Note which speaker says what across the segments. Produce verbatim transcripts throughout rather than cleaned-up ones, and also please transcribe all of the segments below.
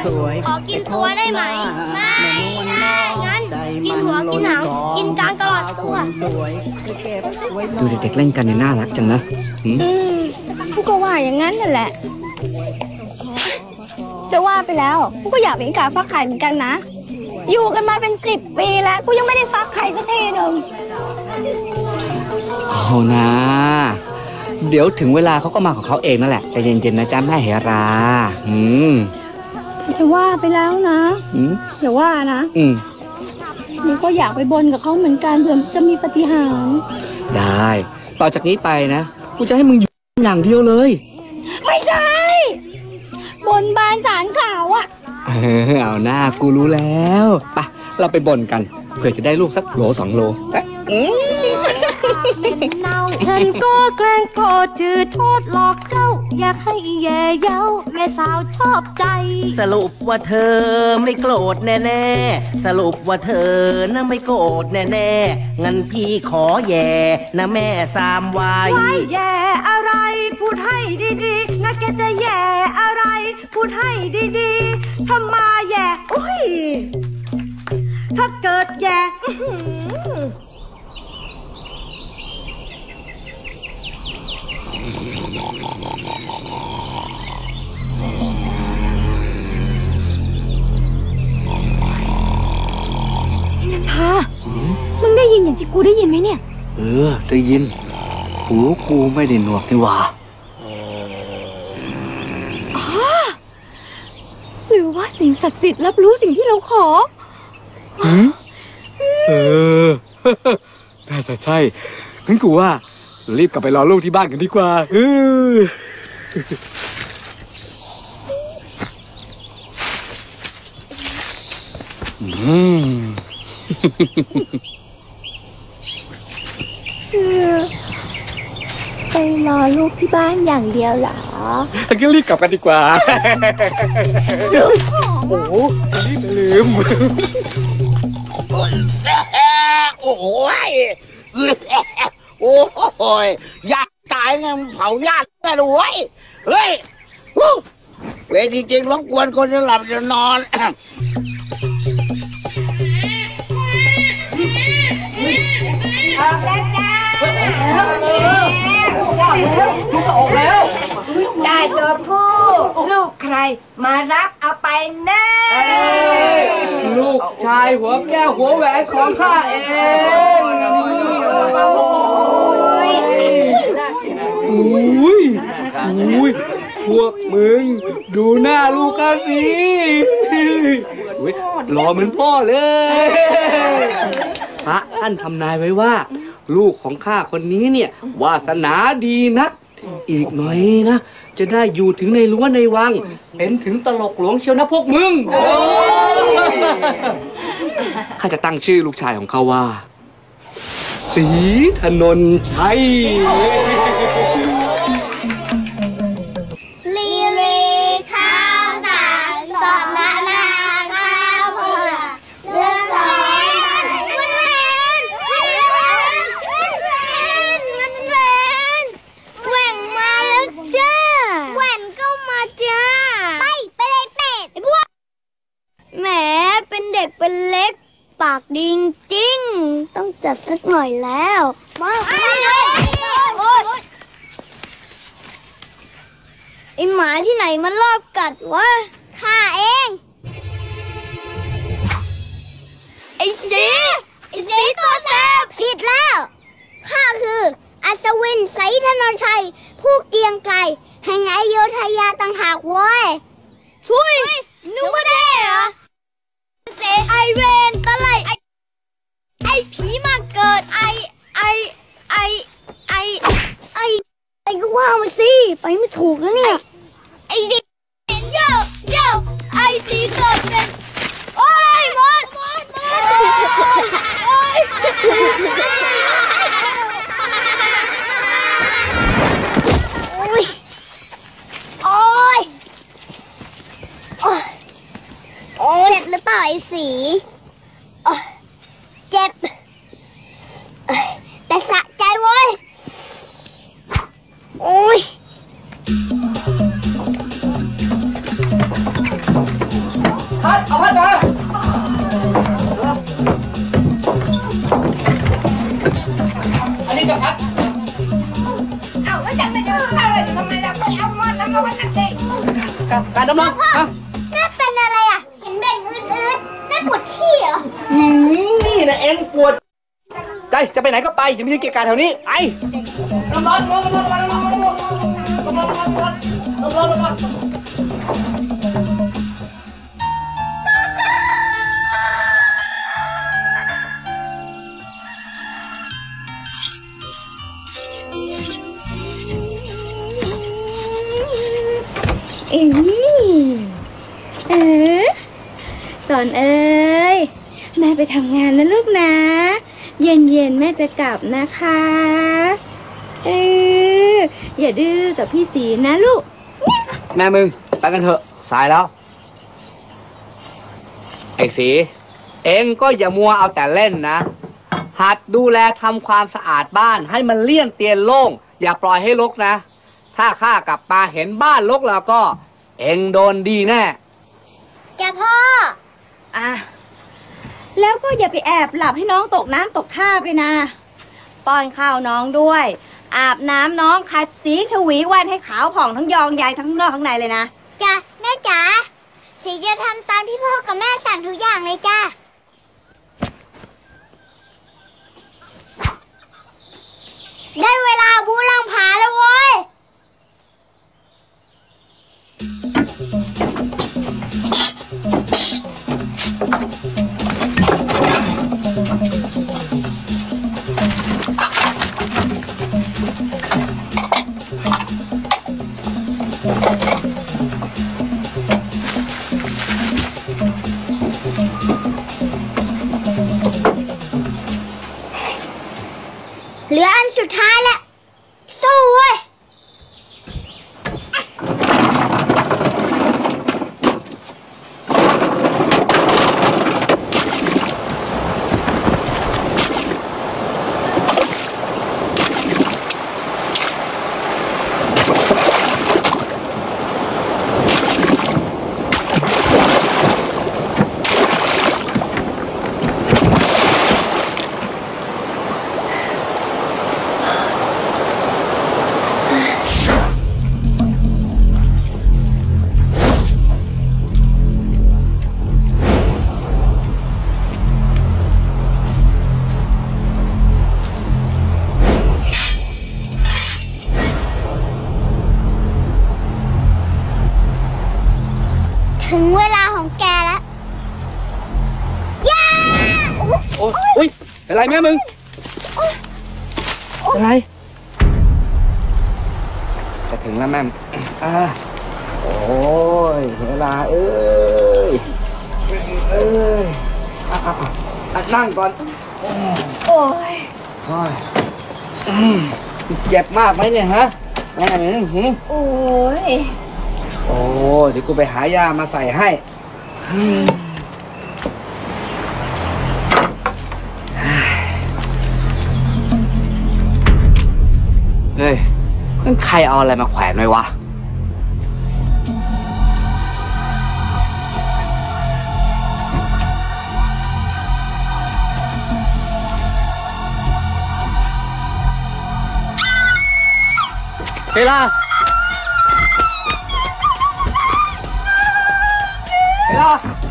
Speaker 1: ขอกินตัวได้ไหมไม่ได้งั้นกินหัวกินหางกินกลางตลอดตัว
Speaker 2: ดูเด็กๆเล่นกันเนี่ยน่ารักจังนะอืม
Speaker 3: พวกก็ว่าอย่างนั้นนั่นแหละจะว่าไปแล้วพวกก็อยากเป็นกาฟักไข่เหมือนกันนะอยู่กันมาเป็นสิบปีแล้วกูยังไม่ได้ฟักไข่สักทีหนึ่ง
Speaker 2: เอานะเดี๋ยวถึงเวลาเขาก็มาของเขาเองนั่นแหละใจเย็นๆนะจ๊ะแม่เหราอืม
Speaker 3: จะว่าไปแล้วนะ
Speaker 2: อืม
Speaker 3: อย่าว่านะ
Speaker 2: อืม
Speaker 3: มึงก็อยากไปบนกับเขาเหมือนกันเผื่อจะมีปาฏิหาริย์
Speaker 2: ได้ต่อจากนี้ไปนะกูจะให้มึงอยู่อย่างเดียวเลย
Speaker 3: ไม่ใช่บนบานศาลขาวอะ
Speaker 2: เออเอาหน้ากูรู้แล้วไปเราไปบ่นกันเพื่อจะได้ลูกสักโลสองโล
Speaker 4: ฉันก็แกล้งโกรธจืดโทษหลอกเจ้าอยากให้แย่เย้าแม่สาวชอบใจ
Speaker 5: สรุปว่าเธอไม่โกรธแน่ๆสรุปว่าเธอน่ะไม่โกรธแน่ๆงั้นพี่ขอแย่นะแม่สามวัย
Speaker 4: ว่าแย่อะไรพูดให้ดีๆนะแกจะแย่อะไรพูดให้ดีๆทำมาแย่อุ้ยถ้าเกิดแย่นันทามึงได้ยินอย่างที่กูได้ยินไหมเนี่ย
Speaker 2: เออได้ยินหูกูไม่ได้หนวกนี่หว่า
Speaker 4: อ๋อหรือว่าสิ่งศักดิ์สิทธิ์รับรู้สิ่งที่เราขอ
Speaker 2: เออน่าจะใช่งั้นกูว่ารีบกลับไปรอลูกที่บ้านกันดีกว่าเอออืม
Speaker 3: ไปรอลูกที่บ้านอย่างเดียวเหรอ
Speaker 2: งั้นรีบกลับกันดีกว่าโอ้โหรีบลืม
Speaker 6: โอ้โหโอ้ยอยากตายไงเผาญาติกันด้วยเฮ้ยเวทีจริงรบกวนคนจะหลับจะนอน
Speaker 1: ออกแล้วจ้า
Speaker 5: ลูกออกแล้ว
Speaker 1: ได้ตัวผู้ลูกใครมารับเอาไปแน่
Speaker 2: ลูกชายหัวแก้วหัวแหวนของข้าเองอุ้ยอุ้ยพวกมึงดูหน้าลูกกันสิหล่อเหมือนพ่อเลยพระท่านทำนายไว้ว่าลูกของข้าคนนี้เนี่ยวาสนาดีนักอีกหน่อยนะจะได้อยู่ถึงในรั้วในวังเป็นถึงตลกหลวงเชียวนะพวกมึงข้าจะตั้งชื่อลูกชายของเขาว่าศรีถนนชัย
Speaker 1: ลีลีข้าวสารสดละนาข้าวเผือกเลือดร้อนมันแวนมันแวนมันแวนแหว่งมาแล้วจ้าแหว่งก็มาจ้าไปไปเลยเป็ดไอ้พวกแหมเป็นเด็กเป็นเล็กปากดีจริงต้องจัดสักหน่อยแล้วมาไอ้ไอหมาที่ไหนมันรอบกัดวะข้าเองไอ้สีไอ้สีตัวแสบผิดแล้วข้าคืออัศวินศรีถนนชัยผู้เกียงไกรแห่งอโยธยาต่างหากเว้ยช่วยนึกว่าได้เหรอเสไอเวนตะไลไอไอผีมาเกิดไอไอไอไอไอไอก็ว่ามาสิไปไม่ถูกแล้วเนี่ยไอดิเย้าเย้าไอสีเกิดเป็นโอ้ยมดมดมดโอ้ยโอ้ยโอ้ยโอ้ยเจ็บหรือเปล่าไอสีเจ็บแต่สะใจเว้ยโอ้ย
Speaker 2: อันนี้จะพัด
Speaker 3: เอ้าแล้วฉันไม่เจอข้าวเลยทำไมเราไม่เอามาทำมาวันนั้นสิ
Speaker 2: การดำรง
Speaker 1: พ่อ
Speaker 2: ฮะ
Speaker 1: แม่เป็นอะไรอ่ะ เห็นเบ่งอืดๆแม่ปวดขี้เหรอ
Speaker 2: อืมนี่นะเอ็งปวดใจจะไปไหนก็ไปอย่ามายืนเกะกะแถวนี้ไปน้ำร้อนน้ำร้อนน้ำร้อนน้ำร้อนน้ำร้อนน้ำร้อนน้ำร้อนน้ำร้อน
Speaker 3: เอ้ยเออสอนเอ้ยแม่ไปทำงานนะลูกนะ เย็นๆแม่จะกลับนะคะเอออย่าดื้อกับพี่สีนะลูก
Speaker 2: แม่มึงไปกันเถอะสายแล้ว ไอ้สีเอ็งก็อย่ามัวเอาแต่เล่นนะหัดดูแลทำความสะอาดบ้านให้มันเลี่ยงเตียนโล่งอย่าปล่อยให้รกนะถ้าข้ากลับมาเห็นบ้านรกแล้วก็ เอ็งโดนดีแน่
Speaker 1: จ้ะพ่อ
Speaker 3: อ่ะแล้วก็อย่าไปแอบหลับให้น้องตกน้ำตกท่าไปนะป้อนข้าวน้องด้วย อาบน้ำน้องขัดสีชวีวันให้ขาวผ่องทั้งยองใยทั้งนอกทั้งในเลยนะ
Speaker 1: จ้ะแม่จ๋าสีจะทำตามที่พ่อกับแม่สั่งทุกอย่างเลยจ้ะได้เวลาบูรังผาแล้วเว้ยเหลืออันสุดท้ายแล้วสู้เว้ยถึงเวลาของแกแล้วย่า
Speaker 2: โอ้ยอุ้ยเป็นไรแม่มึงเป็นไรจะถึงแล้วแม่มอ่าโอ้ยเวลาเอ้ยเอ้ยอ่ะอ่ะอ่ะนั่งก่อน
Speaker 3: โอ้ย
Speaker 2: โอ้ยอืมเจ็บมากไหมเนี่ยฮะแม่มึงหืม
Speaker 3: โอ้ย
Speaker 2: โอ้เดี๋ยวกูไปหายามาใส่ให้อืมเฮ้ยนั่นใครเอาอะไรมาแขวนไว้วะเวลาเวลา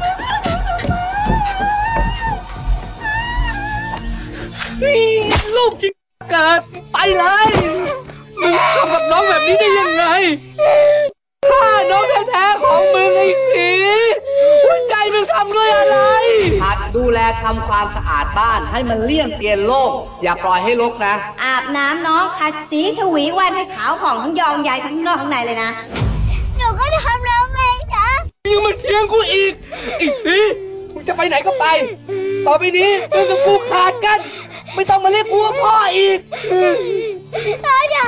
Speaker 2: ลูกจริงเกิดไปเลยมึงทำกับน้องแบบนี้ได้ยังไงฆ่าน้องแท้ๆของมึงไอ้สีหัวใจมึงทำด้วยอะไรหัดดูแลทำความสะอาดบ้านให้มันเลี่ยงเตียนโล่งอย่าปล่อยให้รกนะ
Speaker 3: อาบน้ำน้องขัดสีชวีวันให้ขาวผ่องทั้งยองใยทั้งนอกทั้งในเลยนะ
Speaker 1: หนูก็ทำแล้วไงจ๊ะ
Speaker 2: ยังมาเถียงกูอีกอีกสิมึงจะไปไหนก็ไป ต่อไปนี้มึงกับกูขาดกัน ไม่ต้องมาเรียกกูว่าพ่ออีก
Speaker 1: พ่อจ๋า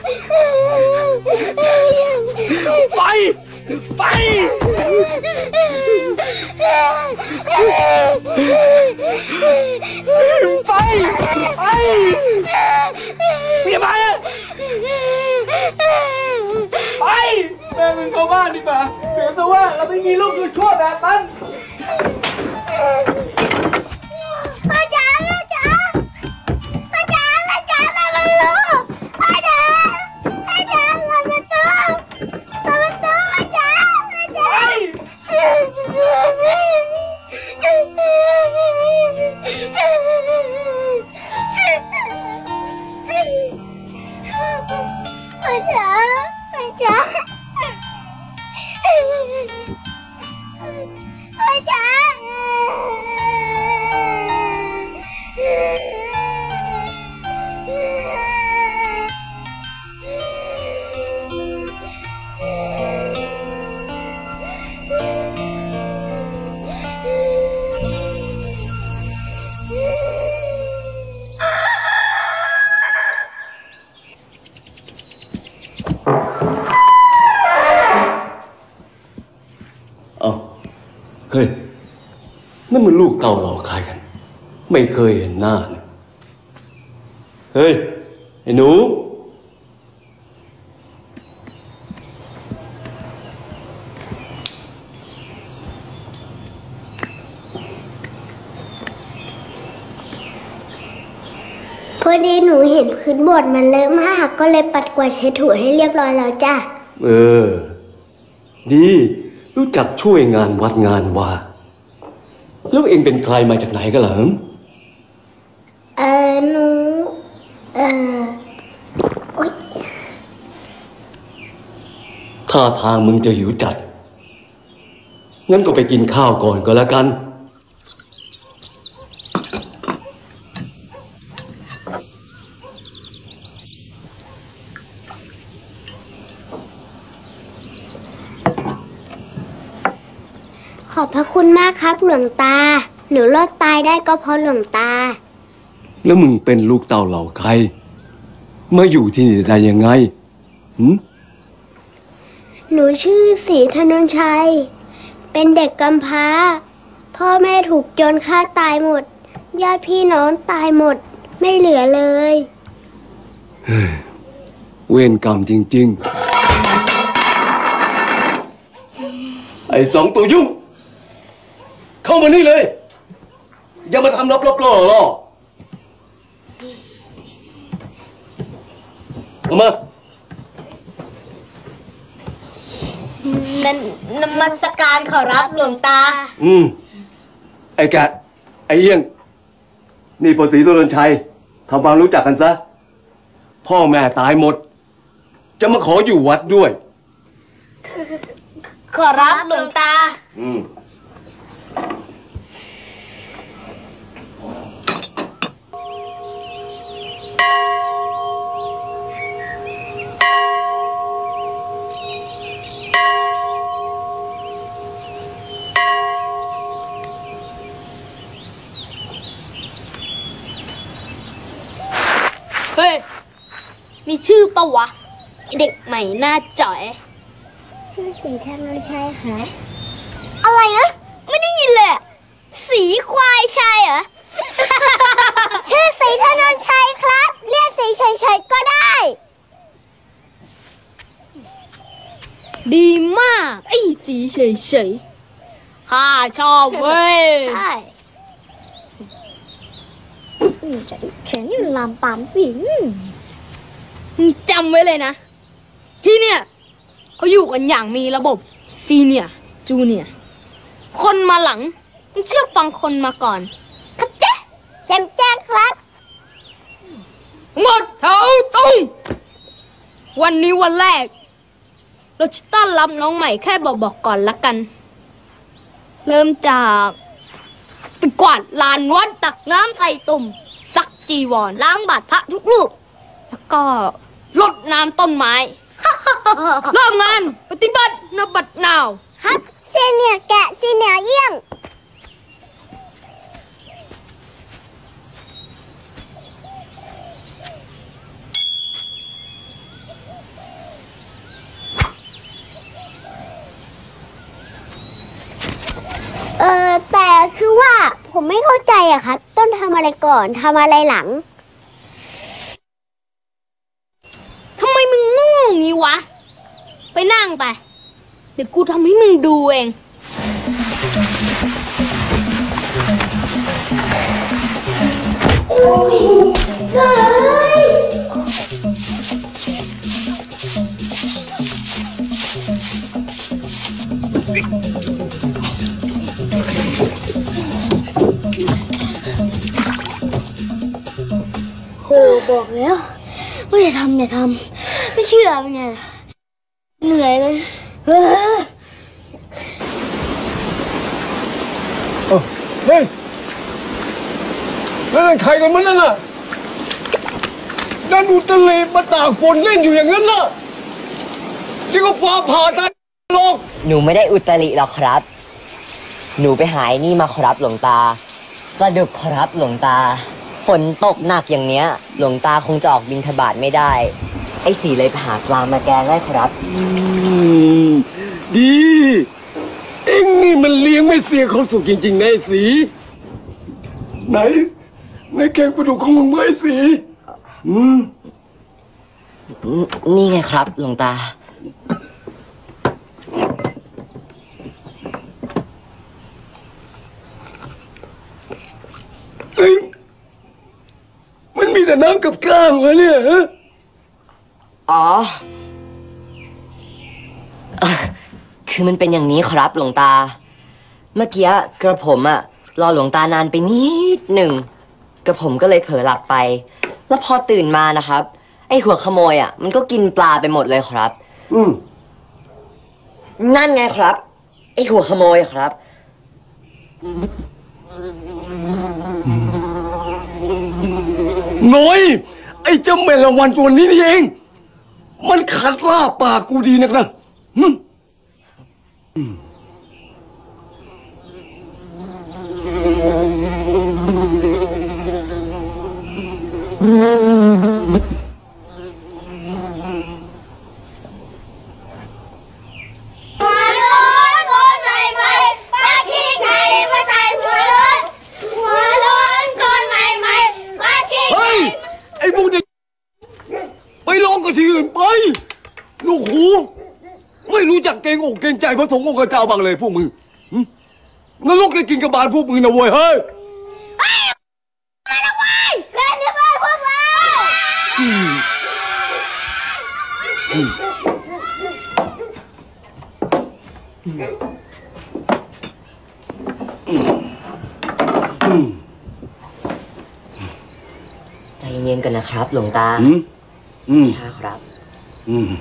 Speaker 2: ไป ไป ไป ไปเมียมาเลยไปแม่มึงเข้าบ้านดีกว่าเดี๋ยวจะว่าเราไม่มีลูกอยู่ชั่วแบบนั้น
Speaker 1: พ่อจ๋าแม่จ๋าพ่อจ๋าแม่จ๋าพ่อจ๋าพ่อจ๋า
Speaker 7: เฮ้ยนั่นมันลูกเต่าเราใครกันไม่เคยเห็นหน้าเนี่ยเฮ้ยไอ้หนู
Speaker 1: พอดีหนูเห็นพื้นบดมันเลอะมากก็เลยปัดกวาดเช็ดถูให้เรียบร้อยแล้วจ้ะ
Speaker 7: เออดีรู้จักช่วยงานวัดงานว่าแล้วเองเป็นใครมาจากไหนกันเหรอ
Speaker 1: เออหนูเออโอ๊ย
Speaker 7: ท่าทางมึงจะหิวจัดงั้นก็ไปกินข้าวก่อนก็แล้วกัน
Speaker 1: ขอบพระคุณมากครับหลวงตาหนูรอดตายได้ก็เพราะหลวงตา
Speaker 7: แล้วมึงเป็นลูกเต่าเหล่าใครมาอยู่ที่นี่ได้ยังไงหืม
Speaker 1: หนูชื่อศรีธนนชัยเป็นเด็กกำพร้าพ่อแม่ถูกโจรฆ่าตายหมดญาติพี่น้องตายหมดไม่เหลือเลย
Speaker 7: เวรกรรมจริงๆไอ้สองตัวยุ่งเข้ามานี่เลยอย่ามาทำลับๆล่อๆเข้ามา
Speaker 1: นั่นนมัสการขอรับหลวงตา
Speaker 7: อืมไอ้แกไอ้เยี่ยงนี่พ่อศรีธนนชัยทำความรู้จักกันซะพ่อแม่ตายหมดจะมาขออยู่วัดด้วย
Speaker 1: ขอรับหลวงตา
Speaker 7: อืม
Speaker 1: เฮ้ยมีชื่อปะวะเด็กใหม่หน้าจ๋อยชื่อศรีธนนชัยฮะอะไรนะไม่ได้ยินเลยสีควายชัยเหรอ ชื่อศรีธนนชัยครับเรียกสีเฉยๆก็ได้ดีมากไอ้สีเฉยๆข้าชอบเว้ยใช่เขียนอยู่ลำปามสิมึงจำไว้เลยนะที่เนี่ยเขาอยู่กันอย่างมีระบบซีเนียร์จูเนียร์คนมาหลังมึงเชื่อฟังคนมาก่อนครับเจ๊แจมแจ้งครับหมดแถวตรงวันนี้วันแรกเราจะต้อนรับน้องใหม่แค่บอกบอกก่อนละกันเริ่มจากไปกวาดลานวัดตักน้ำใส่ตุ่มซักจีวรล้างบาตรพระทุกรูปแล้วก็รดน้ำต้นไม้ เริ่มงานปฏิบัตินบัดนาวครับซีเนียแกะซีเนียเยี่ยงเออแต่คือว่าผมไม่เข้าใจอะครับต้องทำอะไรก่อนทำอะไรหลังทำไมมึงงูงี้วะไปนั่งไปเดี๋ยวกูทำให้มึงดูเองโอ้ยเฮ้ยโหบอกแล้วว่าอย่าทำอย่าทำไม่เชื่อมันไงเหนื่อยเลยเออ
Speaker 7: เฮ้ยนั่นใครกันมันนั่นน่ะนั่นอุตลีมาตากฝนเล่นอยู่อย่างนั้นน่ะนี่ก็ฟ้าผ่าตายโลก
Speaker 8: หนูไม่ได้อุตริหรอกครับ หนูไปหายนี่มาครับหลวงตากระดึกครับหลวงตา ฝนตกหนักอย่างเนี้ย หลวงตาคงจะออกบิณฑบาตไม่ได้ ไอ้สีเลยไปหาปลามาแกงได้ครับ
Speaker 7: อืมดีเอ็งนี่มันเลี้ยงไม่เสียเขาสุกจริงๆนะไอ้สีไหนในแกงปลาดุกของมึงไอ้สีอืม
Speaker 8: นี่ไงครับหลวงตา
Speaker 7: เอ้ยมันมีแต่น้ำกับก้างวะเนี่ยฮะ
Speaker 8: อ๋อเอ่อคือมันเป็นอย่างนี้ครับหลวงตา เมื่อกี้กระผมอะรอหลวงตานานไปนิดหนึ่งกระผมก็เลยเผลอหลับไป แล้วพอตื่นมานะครับ ไอ้หัวขโมยอะมันก็กินปลาไปหมดเลยครับ
Speaker 7: อืม
Speaker 8: นั่นไงครับ ไอ้หัวขโมยครับ
Speaker 7: น้อยไอ้เจ้าแมลงวันตัวนี้นี่เองมันขัดล่าปากกูดีนักนะหึอืม
Speaker 1: หัวร้อนโกนใหม่ใหม่ปาขี้ไก่มาใส่หัวร้อนหัวร้อนโกนใหม่ใหม่ปาขี้ไก่
Speaker 7: เฮ้ยไอ้พวกเด็กไปลองกับที่อื่นไปลูกหูไม่รู้จักเกรงอกเกรงใจพระสงฆ์องค์เจ้าบ้างเลยพวกมึงหึนรกจะกินกระบาลพวกมึงนะเว้ยเฮ้ย
Speaker 1: มาละเว้ยเล่นที่บ้านพวกเรา
Speaker 7: อืมอืมอืม
Speaker 8: ใจเย็นๆกันนะครับ หลวงตา
Speaker 7: อืมอืม
Speaker 8: ช้าครับ
Speaker 7: อืม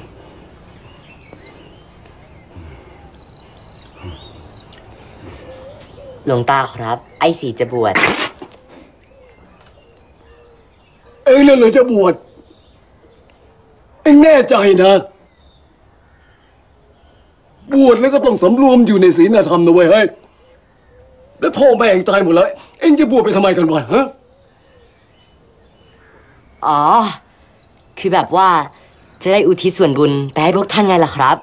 Speaker 8: หลวงตาครับ ไอ้สีจะบวช
Speaker 7: เอ็งนั่นเหรอจะบวชเอ็งแน่ใจนะ บวชแล้วก็ต้องสำรวมอยู่ในศีลธรรมนะเว้ยเฮ้ยแล้วพ่อแม่เอ็งตายหมดแล้วเอ็งจะบวชไปทำไมกันวะฮะ
Speaker 8: อ๋อ คือแบบว่าจะได้อุทิศส่วนบุญไปให้พวกท่านไงล่ะครับ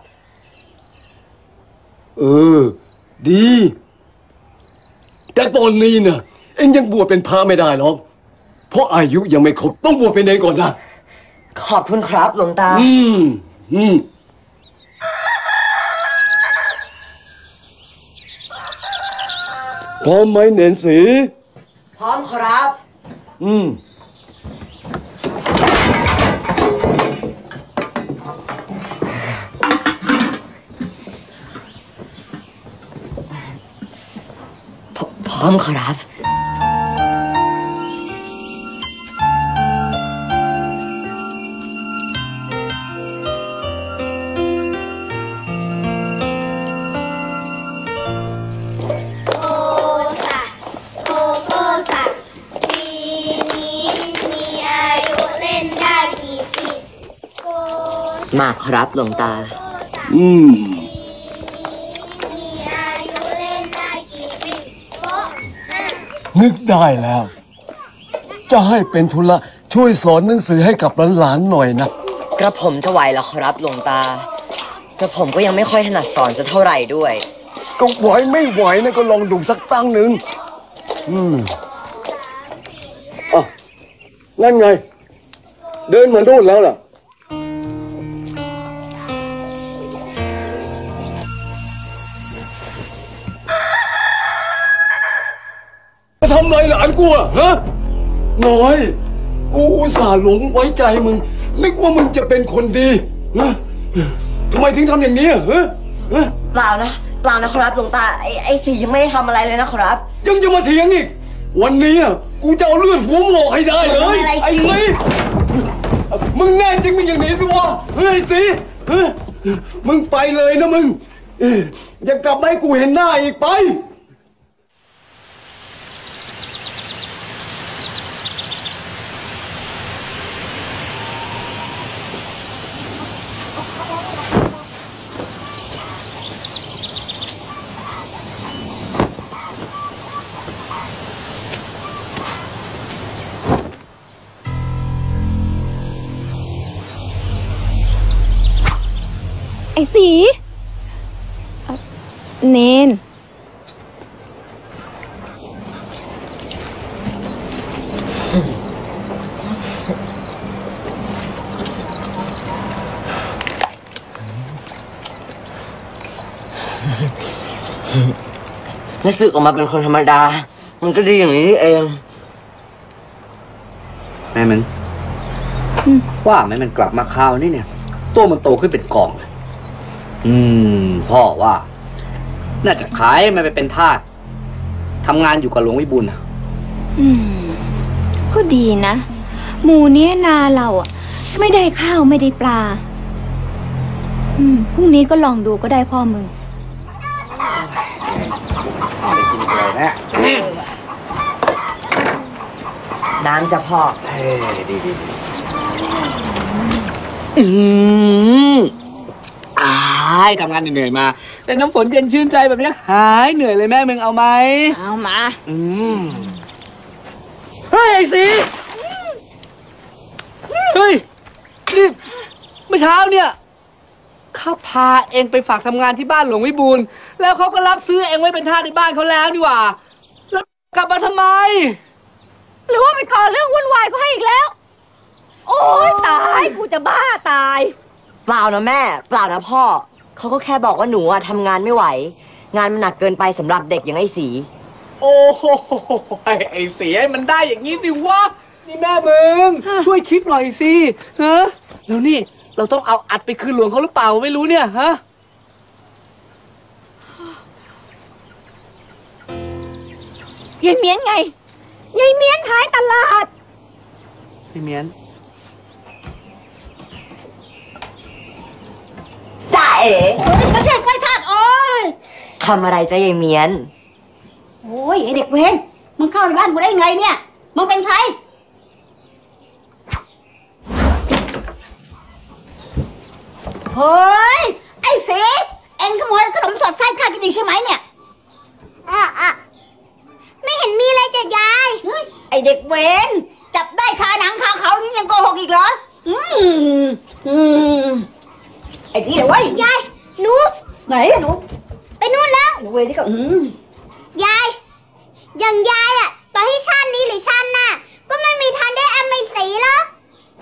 Speaker 7: เออ ดี แต่ตอนนี้นะเอ็งยังบวชเป็นพระไม่ได้หรอกเพราะอายุยังไม่ครบต้องบวชเป็นเองก่อนนะ
Speaker 8: ขอบคุณครับหลวงตา
Speaker 7: อืม อืมพร้อมไหมเนนสี
Speaker 8: พร้อมครับ
Speaker 7: อืม
Speaker 8: พร้อมครับ
Speaker 1: โอสะโอโอสะปีนี้มีอายุเล่นได้กี่ปีโอ
Speaker 8: มาครับหลวงตา
Speaker 7: อืม
Speaker 1: มีอายุเล่นได้กี่ปีโอห้า
Speaker 7: นึกได้แล้ว จะให้เป็นธุระช่วยสอนหนังสือให้กับหลานๆหน่อยนะ
Speaker 8: กระผมจะไหวแล้วครับหลวงตา กระผมก็ยังไม่ค่อยถนัดสอนจะเท่าไหร่ด้วย
Speaker 7: ก็ไหวไม่ไหวนะก็ลองดูสักตั้งหนึ่งอืมอ่ะนั่นไง เดินเหมือนโน่นแล้วล่ะจะทำไรหลานกูอะฮะน้อยกูอุตส่าห์หลงไว้ใจมึงนึกว่ามึงจะเป็นคนดีนะทำไมถึงทำอย่างนี้อะฮะฮะ
Speaker 8: เปล่านะ เปล่านะครับหลวงตา ไอ้ไอ้สียังไม่ได้ทำอะไรเลยนะครับ
Speaker 7: ยังจะมาเถียงอีก วันนี้อะกูจะเอาเลือดหัวหมอกให้ได้เลย
Speaker 8: ไม่เป็นไรสิ
Speaker 7: ไอ้เว้ยมมึงแน่จริงมึงอย่างนี้สิวะเฮ้ยสิเฮ้ยมึงไปเลยนะมึงเอ้ยอย่ากลับมาให้กูเห็นหน้าอีกไป
Speaker 3: ไอ้สีเนน
Speaker 8: แล้วสึกออกมาเป็นคนธรรมดามันก็ดีอย่างนี้เอง
Speaker 2: แม่มันว่าแม่มันกลับมาคราวนี้เนี่ยตัวมันโตขึ้นเป็นกองเลยอืมพ่อว่าน่าจะขายมันไปเป็นทาสทำงานอยู่กับหลวงวิบูลย์นะ
Speaker 3: อืมก็ดีนะหมู่เนี้ยนาเราอ่ะไม่ได้ข้าวไม่ได้ปลาอืมพรุ่งนี้ก็ลองดูก็ได้พ่อมึง
Speaker 2: ได้กินอะไรนะ
Speaker 8: น้ำจะพ่อ
Speaker 2: เฮ้ยดีดีอืมอายทำงานเหนื่อยมาแต่น้ำฝนเย็นชื่นใจแบบนี้หายเหนื่อยเลยแม่มึงเอาไหม
Speaker 3: เอามา
Speaker 2: อืมเฮ้ยไอ้สีเฮ้ยนี่เมื่อเช้าเนี่ยเขาพาเองไปฝากทำงานที่บ้านหลวงวิบูลย์แล้วเขาก็รับซื้อเองไว้เป็นทาสในบ้านเขาแล้วนี่หว่าแล้วกลับมาทำไม
Speaker 3: หรือว่าไปก่อเรื่องวุ่นวายเขาให้อีกแล้วโอ้ยตายกูจะบ้าตาย
Speaker 8: เปล่านะแม่เปล่านะพ่อเขาก็แค่บอกว่าหนูอะทำงานไม่ไหวงานมันหนักเกินไปสำหรับเด็กอย่างไอ้สี
Speaker 2: โอ้โหไอ้สีไอ้มันได้อย่างนี้สิวะนี่แม่มึงช่วยคิดหน่อยสิฮะแล้วนี่เราต้องเอาอัดไปคืนหลวงเขาหรือเปล่าไม่รู้เนี่ยฮะ
Speaker 3: ยายเมียนไงยายเมียนขายตลาด
Speaker 2: ยายเมียน
Speaker 8: จ่าเอ๋
Speaker 1: ไม่ใช่ไฟทาดโอ้ย
Speaker 8: ทำอะไรจ๊ะยายเมียน
Speaker 1: โอ้ยไอเด็กเวรมึงเข้าในบ้านกูได้ไงเนี่ยมึงเป็นใครเฮ้ยไอ้สีเอ็งขโมยขนมสดไส้ข้าวจริงใช่ไหมเนี่ยอ่ะอ่ะไม่เห็นมีอะไรจะยายไอเด็กเวรจับได้คาหนังคาเขานี่ยังโกหกอีกเหรออืมอืมไอ้นี่เหรอวะยายหนูไหนอะหนูไปนู่นแล้วเวรนี่ก็อืมยายอย่างยายอะต่อให้ชาตินี้หรือชาติหน้าก็ไม่มีทางได้อาไม่สีหรอก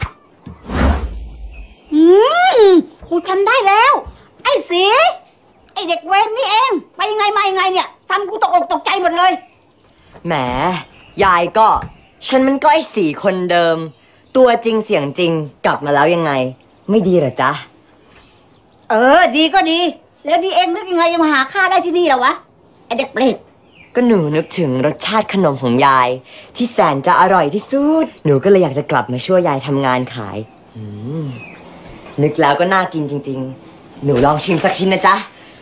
Speaker 1: อืมกูจำได้แล้วไอ้สีไอ้เด็กเวรนี่เองไปยังไงมายังไงเนี่ยทำกูตกอกตกใจหมดเลย
Speaker 8: แหมยายก็ฉันมันก็ไอ้สีคนเดิมตัวจริงเสียงจริงกลับมาแล้วยังไงไม่ดีเหรอจ๊ะ
Speaker 1: เออดีก็ดีแล้วดีเองนึกยังไงจะมาหาข้าได้ที่นี่เหรอวะไอเด็กเปรต
Speaker 8: ก็หนูนึกถึงรสชาติขนมของยายที่แสนจะอร่อยที่สุดหนูก็เลยอยากจะกลับมาช่วยยายทำงานขายอืมนึกแล้วก็น่ากินจริงๆหนูลองชิมสักชิ้นนะจ๊ะ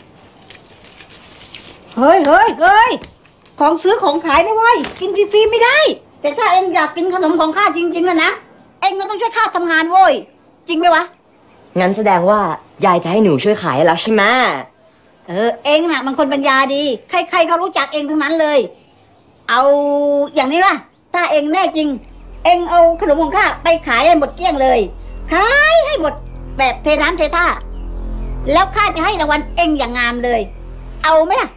Speaker 1: เฮ้ยเฮ้ยเฮ้ยของซื้อของขายนะเว้ยกินฟรีๆไม่ได้แต่ถ้าเอ็งอยากกินขนมของข้าจริงๆอะนะเอ็งก็ต้องช่วยข้าทำงานเว้ยจริงไหมวะ
Speaker 8: งั้นแสดงว่ายายจะให้หนูช่วยขายแล้วใช่ไหม
Speaker 1: เออเอ็งน่ะมันคนปัญญาดีใครๆเขารู้จักเอ็งทั้งนั้นเลยเอาอย่างนี้ล่ะถ้าเอ็งแน่จริงเอ็งเอาขนมของข้าไปขายให้หมดเกลี้ยงเลยขายให้หมดแบบเทน้ำเทท่าแล้วข้าจะให้รางวัลเอ็งอย่างงามเลยเอาไหมล่ะ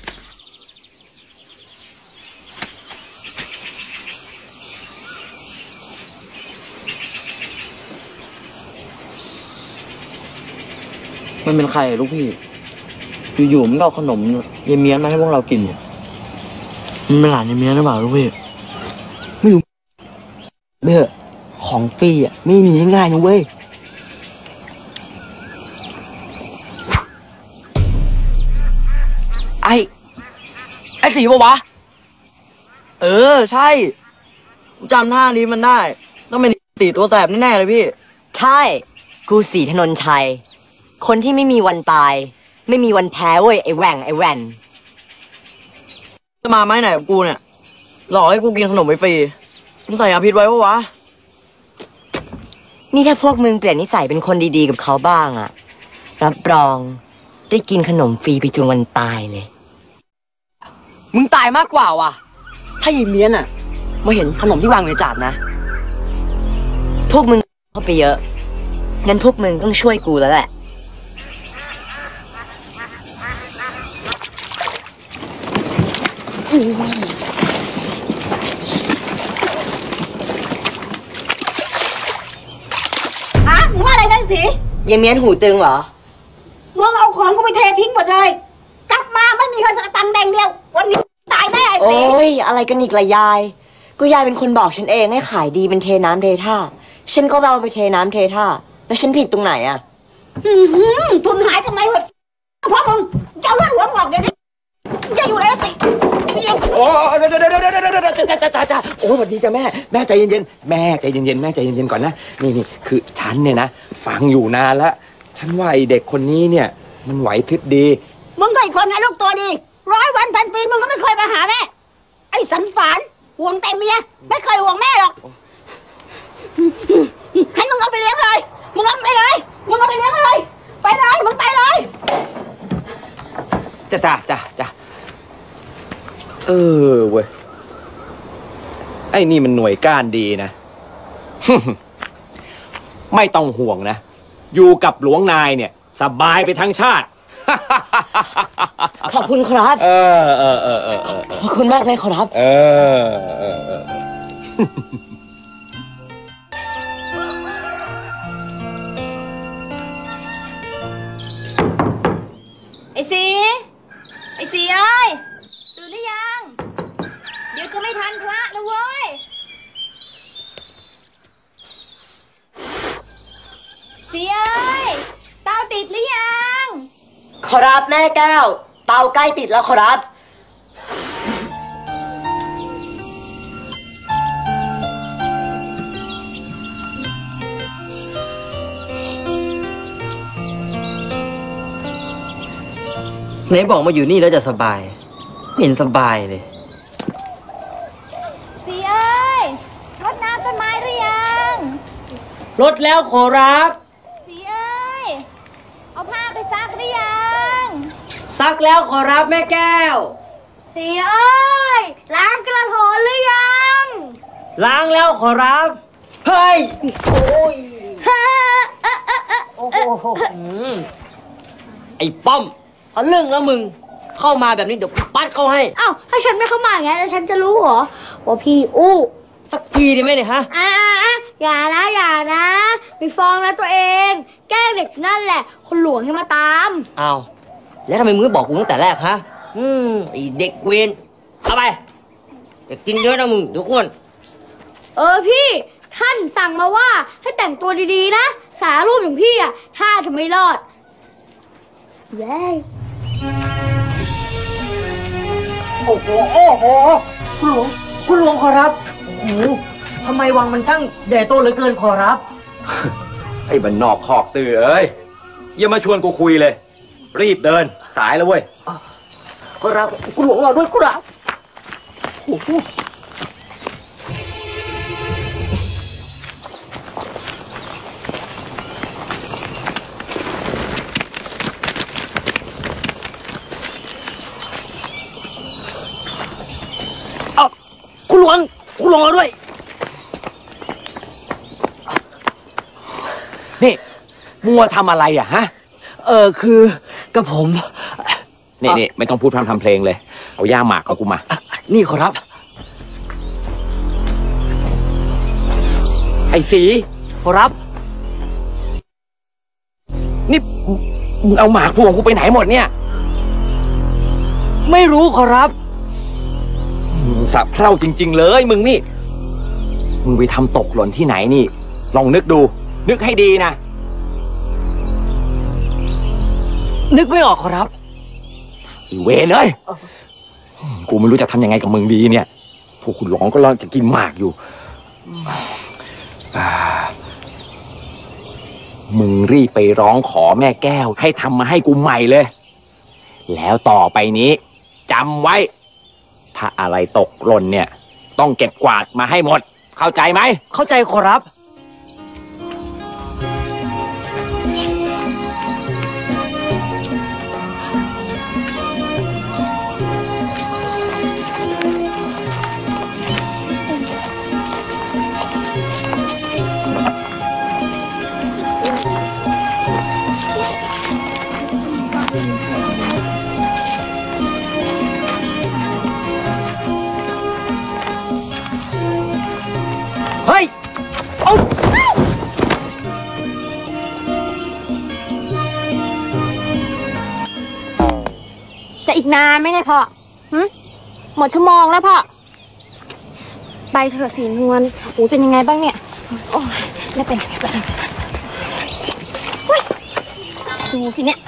Speaker 9: มันเป็นใครลูกพี่อยู่ๆมันก็เอาขนมเยเมียนมาให้พวกเรากินมันเป็นหลานเยเมียนหรือเปล่าลูกพี่ไม่รู้เบ้อของฟรีอ่ะไม่มีง่ายๆนะเว้ยไอ้ไอ้สีปะวะเออใช่จำท่านี้มันได้ต้องเป็นสีตัวแสบแน่ๆเลยพี่
Speaker 8: ใช่ กูสีถนนชัย คนที่ไม่มีวันตาย ไม่มีวันแพ้เว้ยไอ้แหว่งไอ้แหว่น
Speaker 9: จะมาไม้ไหนกับกูเนี่ยหลอกให้กูกินขนมฟรีมึงใส่ยาพิษไว้ปะวะ
Speaker 8: นี่ถ้าพวกมึงเปลี่ยนนิสัยเป็นคนดีๆกับเขาบ้างอะรับรองได้กินขนมฟรีไปจนวันตายเลย
Speaker 9: มึงตายมากกว่าว่ะ ถ้าหยิบเมียนอ่ะมาเห็นขนมที่วางอยู่ในจานนะ
Speaker 8: พวกมึงเข้าไปเยอะ งั้นพวกมึงต้องช่วยกูแล้วแหละ
Speaker 1: ฮะมึงว่าอะไรกันสิ
Speaker 8: ยายเมียนหูตึงเหรอ
Speaker 1: มึงเอาของกูไปเททิ้งหมดเลย กลับมาไม่มีเงินสักตังค์แดงเดียว วันนี้ตายแน่ไอ้
Speaker 8: โอ้
Speaker 1: สิ
Speaker 8: ยอะไรกันอีกละยาย ก็ยายเป็นคนบอกฉันเองให้ขายดีเป็นเทน้ำเทท่า ฉันก็เอาไปเทน้ำเทท่า แล้วฉันผิดตรงไหนอะ
Speaker 1: อื้อหือทุนหายทำไมวะเพราะมึงจะเอาเรื่องหัวงอกเดี๋ยวนี้จะอยู่แล้วสิ
Speaker 6: โอ้เดี๋ยวเดี๋ยวเดี๋ยวเดี๋ยวเดี๋ยวเดี๋ยวจ้าจ้าจ้าจ้าโอ้สวัสดีจ้าแม่แม่ใจเย็นๆแม่ใจเย็นๆแม่ใจเย็นๆก่อนนะนี่นี่คือฉันเนี่ยนะฟังอยู่นานแล้วฉันว่าไอเด็กคนนี้เนี่ยมันไหวพริบดี
Speaker 1: มึงก็อีกคนนะลูกตัวดีร้อยวันพันปีมึงก็ไม่เคยมาหาแม่ไอ้สันฝานห่วงแต่เมียไม่เคยห่วงแม่หรอกให้มึงเอาไปเลี้ยงเลยมึงเอาไปเลยมึงเอาไปเลี้ยงเลยไปเลยมึงไปเลย
Speaker 6: จ้าจ้าจ้าจ้าเออเว้ยไอ้นี่มันหน่วยก้านดีนะ ไม่ต้องห่วงนะอยู่กับหลวงนายเนี่ยสบายไปทั้งชาติ
Speaker 8: ขอบคุณครับ
Speaker 6: เออเออเออเออเออ
Speaker 8: ขอบคุณมากเลยครับ
Speaker 6: เออเออเออ
Speaker 3: ไอ้สีไอ้สีเอ้ยตื่นหรือยัง เดี๋ยวจะไม่ทันพระแล้วเว้ยสีเอ้ยเตาติดหรือยัง
Speaker 8: ขอรับแม่แก้ว เตาใกล้ติดแล้วขอรับ
Speaker 9: ไหนบอกมาอยู่นี่แล้วจะสบายไม่เห็นสบายเลย
Speaker 3: สีเอ้ยรดน้ำต้นไม้หรือยัง
Speaker 9: รถแล้วขอรับ
Speaker 3: สีเอ้ยเอาผ้าไปซักหรือยัง
Speaker 9: ซักแล้วขอรับแม่แก้ว
Speaker 1: สีเอ้ยล้างกระโถนหรือยัง
Speaker 9: ล้างแล้วขอรับ เฮ้ย โอ้ย
Speaker 1: เฮ้อเอ๊ะเอ๊ะเอ๊ะ
Speaker 9: โอ้โหไอ้ป้อมเอาเรื่องแล้วมึง เข้ามาแบบนี้เดี๋ยวปัดเข้าให้
Speaker 1: เอ้าถ้าฉันไม่เข้ามาอย่างนี้แล้วฉันจะรู้เหรอว่าพี่อู้
Speaker 9: สักทีดีไหมเนี่ยฮะ
Speaker 1: อ่าอย่านะอย่านะไม่ฟ้องนะตัวเอง แกล้งเด็กนั่นแหละ คนหลวงให้มาตาม
Speaker 9: เอาแล้วทำไมมึงไม่บอกกูตั้งแต่แรกฮะ อืมไอเด็กเวนเอาไปจะกินเยอะนะมึงเดี๋ยวอ้วน
Speaker 1: เออพี่ท่านสั่งมาว่าให้แต่งตัวดีๆนะสารรูปอย่างพี่อ่ะถ้าจะไม่รอดเย้
Speaker 9: โอ้โห โอ้โห คุณหลวง คุณหลวงขอรับ โอ้โหทำไมวังมันช่างใหญ่โตเหลือเกินขอรับ
Speaker 6: ไอ้บันนอกคอกตื่อเอ้ยอย่ามาชวนกูคุยเลย รีบเดินสายแล้วเว้ย
Speaker 9: ขอรับ คุณหลวงรอด้วยขอรับโอ้โห คุณหลวง คุณหลวงรอด้วย
Speaker 6: นี่มัวทำอะไรอ่ะฮะ
Speaker 9: เออคือกระผม
Speaker 6: นี่นี่ไม่ต้องพูดพร่ำทำเพลงเลย เอาย่าหมากของกูมา
Speaker 9: นี่ขอรับ
Speaker 6: ไอ้สี
Speaker 9: ขอรับ
Speaker 6: นี่มึงเอาหมากพวงกูไปไหนหมดเนี่ย
Speaker 9: ไม่รู้ขอรับ
Speaker 6: สับเพร่าจริงๆเลยมึงนี่ มึงไปทำตกหล่นที่ไหนนี่ ลองนึกดู นึกให้ดีนะ
Speaker 9: นึกไม่ออกขอรับ
Speaker 6: อีเวนเอ้ย กูไม่รู้จะทำยังไงกับมึงดีเนี่ย พวกคุณหลองก็รอจะกินหมากอยู่อ่า
Speaker 10: มึงรีบไปร้องขอแม่แก้วให้ทำมาให้กูใหม่เลย แล้วต่อไปนี้จำไว้ ถ้าอะไรตกหล่นเนี่ย ต้องเก็บกวาดมาให้หมด เข้าใจไหม
Speaker 8: เข้าใจขอรับ
Speaker 10: เฮ้ย เอา
Speaker 3: จะอีกนานไหมเนี่ยพ่อหึหมดชั่วโมงแล้วพ่อ ไปเถอะสีนวลหูเป็นยังไงบ้างเนี่ย โอ้ยแล้วเป็นยังไงบ้างเฮ้ยดูสิเนี่ย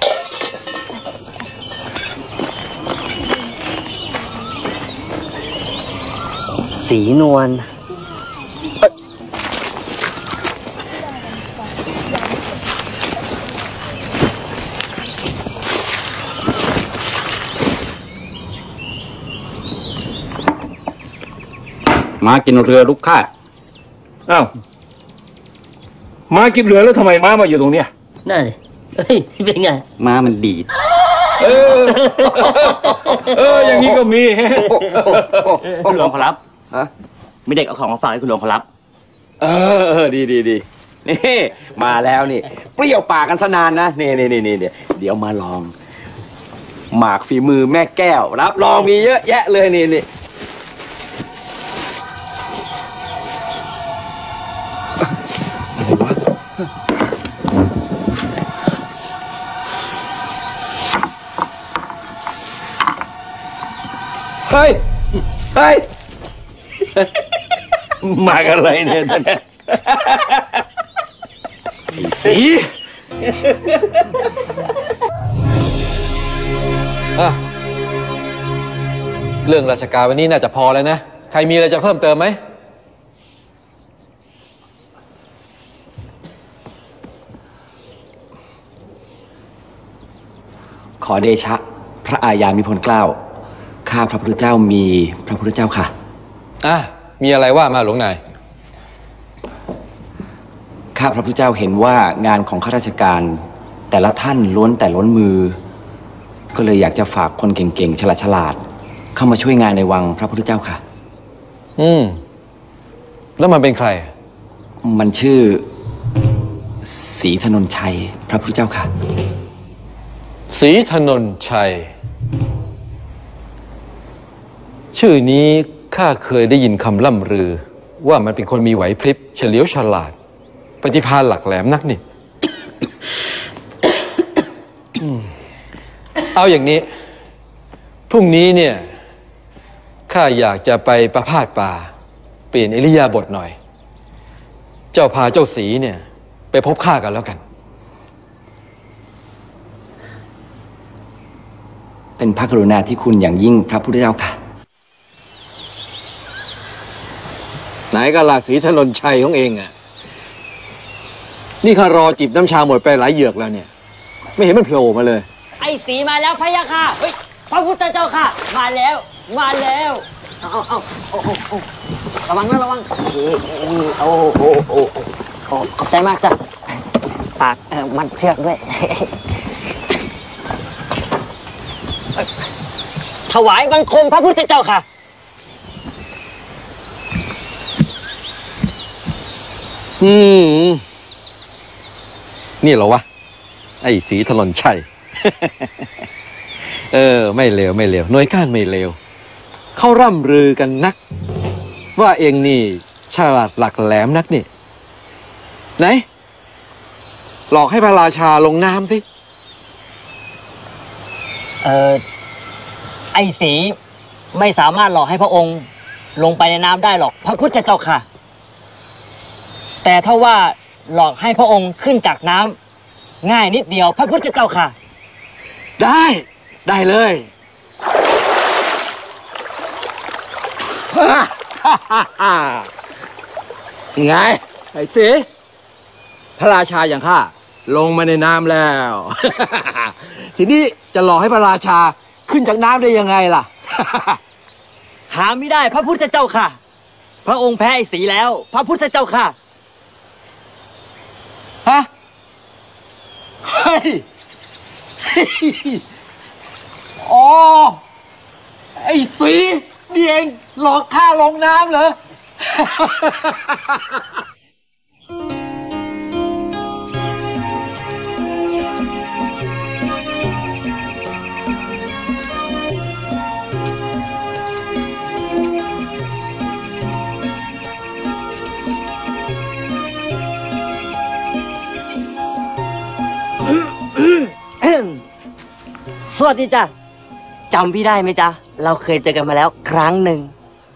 Speaker 8: สีนวล
Speaker 11: ม้ากินเรือลูกข้า
Speaker 7: อ้าวม้ากินเรือแล้วทำไมม้ามาอยู่ตรงเนี้ย
Speaker 8: นั่นเฮ้ยเป็นไง
Speaker 11: ม้ามันดีด
Speaker 7: เออ เออ อย่างนี้ก็มี
Speaker 10: คุณหลวงขอรับฮะมีเด็กเอาของมาฝากให้คุณหลวงขอรับ
Speaker 7: เออเออดีดีดีนี่มาแล้วนี่ เปรี้ยวปากกันสนานนะนี่นี่นี่นี่เดี๋ยวมาลอง หมากฝีมือแม่แก้ว รับรองมีเยอะแยะเลยนี่นี่เฮ้ย เฮ้ย มากันอะไรเนี่ยท่านเนี่ยสี
Speaker 12: อ่ะเรื่องราชการวันนี้น่าจะพอแล้วนะ ใครมีอะไรจะเพิ่มเติมไหม
Speaker 7: ขอเดชะ พระอาญามิพลเกล้า ข้าพระพุทธเจ้ามีพระพุทธเจ้าค่ะ
Speaker 12: อ่ะ มีอะไรว่ามาหลวงนาย
Speaker 7: ข้าพระพุทธเจ้าเห็นว่างานของข้าราชการ แต่ละท่านล้วนแต่ล้นมือ ก็เลยอยากจะฝากคนเก่งๆ ฉลาดๆ เข้ามาช่วยงานในวังพระพุทธเจ้าค่ะ
Speaker 12: อืม แล้วมันเป็นใคร
Speaker 7: มันชื่อศรีถนนชัย พระพุทธเจ้าค่ะ
Speaker 12: ศรีถนนชัย ชื่อนี้ข้าเคยได้ยินคำล่ำลือ ว่ามันเป็นคนมีไหวพริบเฉลียวฉลาด ปฏิภาณหลักแหลมนักนี่ เอาอย่างนี้ พรุ่งนี้เนี่ยข้าอยากจะไปประพาสป่า เปลี่ยนอิริยาบถหน่อย เจ้าพาเจ้าสีเนี่ย ไปพบข้ากันแล้วกัน
Speaker 7: เป็นพระกรุณาธิคุณอย่างยิ่งพระพุทธเจ้าค่ะ
Speaker 12: ไหนกันล่ะศรีถนนชัยของเองอ่ะ นี่ข้ารอจิบน้ำชาหมดไปหลายเหยือกแล้วเนี่ย ไม่เห็นมันโผล่มาเลย
Speaker 8: ไอ้สีมาแล้วพะยะค่ะเฮ้ยพระพุทธเจ้าค่ะ มาแล้ว มาแล้วเอาเอาเอาเอาเอาระวังนะระวังโอ้โหโอ้โหขอบใจมากจ้ะปากเออมันเชือกด้วย ถวายบังคมพระพุทธเจ้าค่ะ
Speaker 12: อืม นี่เหรอวะ ไอ้ศรีถนนชัย เออ ไม่เลวไม่เลวหน่วยก้านไม่เลวเขาร่ำลือกันนัก ว่าเองนี่ฉลาดหลักแหลมนักนี่ ไหน หลอกให้พระราชาลงน้ำสิ
Speaker 8: เออไอ้สีไม่สามารถหลอกให้พระองค์ลงไปในน้ำได้หรอกพระพุทธเจ้าค่ะ แต่ถ้าว่าหลอกให้พระองค์ขึ้นจากน้ำง่ายนิดเดียวพระพุทธเจ้าค่ะ
Speaker 12: ได้ได้เลย
Speaker 7: ไง
Speaker 12: ไอ้สีพระราชาอย่างข้าลงมาในน้ำแล้ว ทีนี้จะหลอกให้พระราชาขึ้นจากน้ำได้ยังไงล่ะ
Speaker 8: หาไม่ได้พระพุทธเจ้าค่ะ พระองค์แพ้ไอ้สีแล้ว พระพุทธเจ้าค่ะ
Speaker 12: ฮะ เฮ้ย อ๋อ ไอ้สีนี่เองหลอกข้าลงน้ำเหรอ
Speaker 8: สวัสดีจ้ะจำพี่ได้ไหมจ๊ะเราเคยเจอกันมาแล้วครั้งหนึ่ง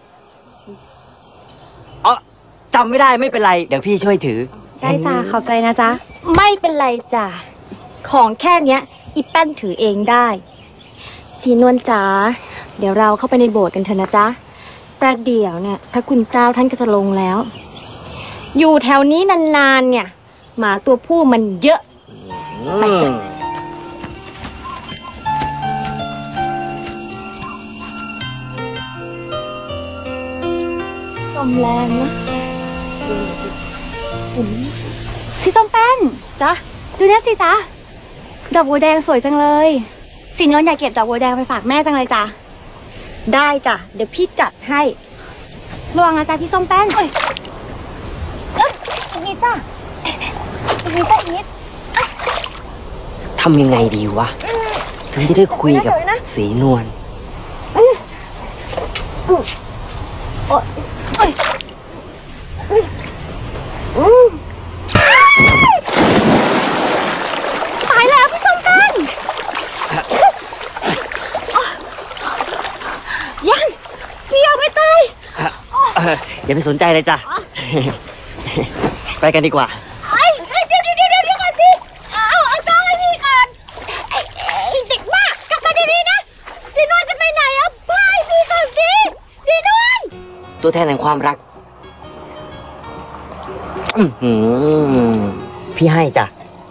Speaker 8: อ๋อจำไม่ได้ไม่เป็นไรเดี๋ยวพี่ช่วยถือ
Speaker 3: ได้จ้าขอบใจนะจ๊ะไม่เป็นไรจ้ะของแค่เนี้ยอีแป้นถือเองได้สีนวลจ๋าเดี๋ยวเราเข้าไปในโบสถ์กันเถอะนะจ๊ะประเดี๋ยวเนี่ยพระคุณเจ้าท่านก็จะลงแล้ว อยู่แถวนี้นานๆเนี่ยหมาตัวผู้มันเยอะไปจ้ะลมแรงนะพี่ส้มแป้นจ๊ะดูนี่สิจ๊ะดอกบัวแดงสวยจังเลยสีนวลอยากเก็บดอกบัวแดงไปฝากแม่จังเลยจ้ะได้จ้ะเดี๋ยวพี่จัดให้ระวังนะจ๊ะพี่ส้มแป้นเอ้ยอีกนิดจ้ะอีกนิดจ้ะอีกนิด
Speaker 8: ทำยังไงดีวะถึงจะได้คุยกับสีนวล
Speaker 3: ตายแล้วพี่ส้มแป้นยังพี่ยังไม่ตาย
Speaker 8: อย่าไปสนใจเลยจ้ะไปกันดีกว่า
Speaker 1: เอ้ยเดี๋ยวเดี๋ยวเดี๋ยวเดี๋ยวก่อนสิเอาเอาจ้องให้พี่ก่อนไอ้ไอ้เด็กบ้ากลับมาดีๆนะสีนวลจะไปไหนอ่ะพายพี่ก่อนสิสีนวล
Speaker 8: ตัวแทนแห่งความรักอื้อหือพี่ให้จ้ะ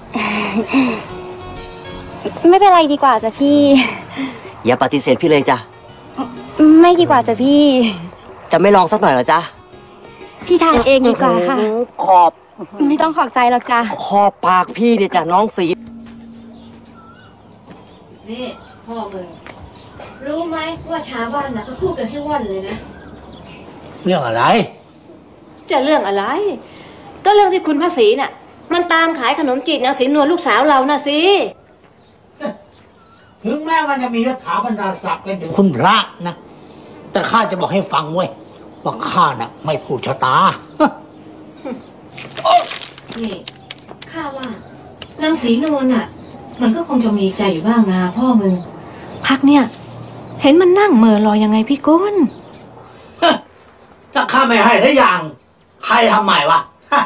Speaker 3: ไม่เป็นไรดีกว่าจ้ะพี่
Speaker 8: อย่าปฏิเสธพี่เลยจ้ะ
Speaker 3: ไม่ดีกว่าจ้ะพี่
Speaker 8: จะไม่ลองสักหน่อยเหรอจ๊ะ
Speaker 3: พี่ทานเองดีกว่าค่ะ
Speaker 8: ขอบ
Speaker 3: ไม่ต้องขอบใจหรอกจ้ะ
Speaker 8: ขอบปากพี่เดี๋ยวจ้ะน้องสี
Speaker 13: นี่พ่อมึงรู้ไหมว่าชาวบ้านน่ะเขาพูดกันให้ว่อนเลยนะ
Speaker 6: เรื่องอะไร
Speaker 13: จะเรื่องอะไรก็เรื่องที่คุณพระศรีน่ะมันตามขายขนมจีนนางศรีนวลลูกสาวเราน่ะสิ
Speaker 6: ถึงแม้มันจะมียศถาบรรดาศักดิ์เป็นถึงคุณพระนะแต่ข้าจะบอกให้ฟังเว้ยว่าข้าน่ะไม่พูดชะตา
Speaker 13: นี่ข้าว่านางศรีนวลน่ะมันก็คงจะมีใจอยู่บ้างนะพ่อมึงพักเนี่ยเห็นมันนั่งเมื่อลอยยังไงพี่ก้น
Speaker 6: ถ้าข้าไม่ให้ทุกอย่างใครทำใหม่วะ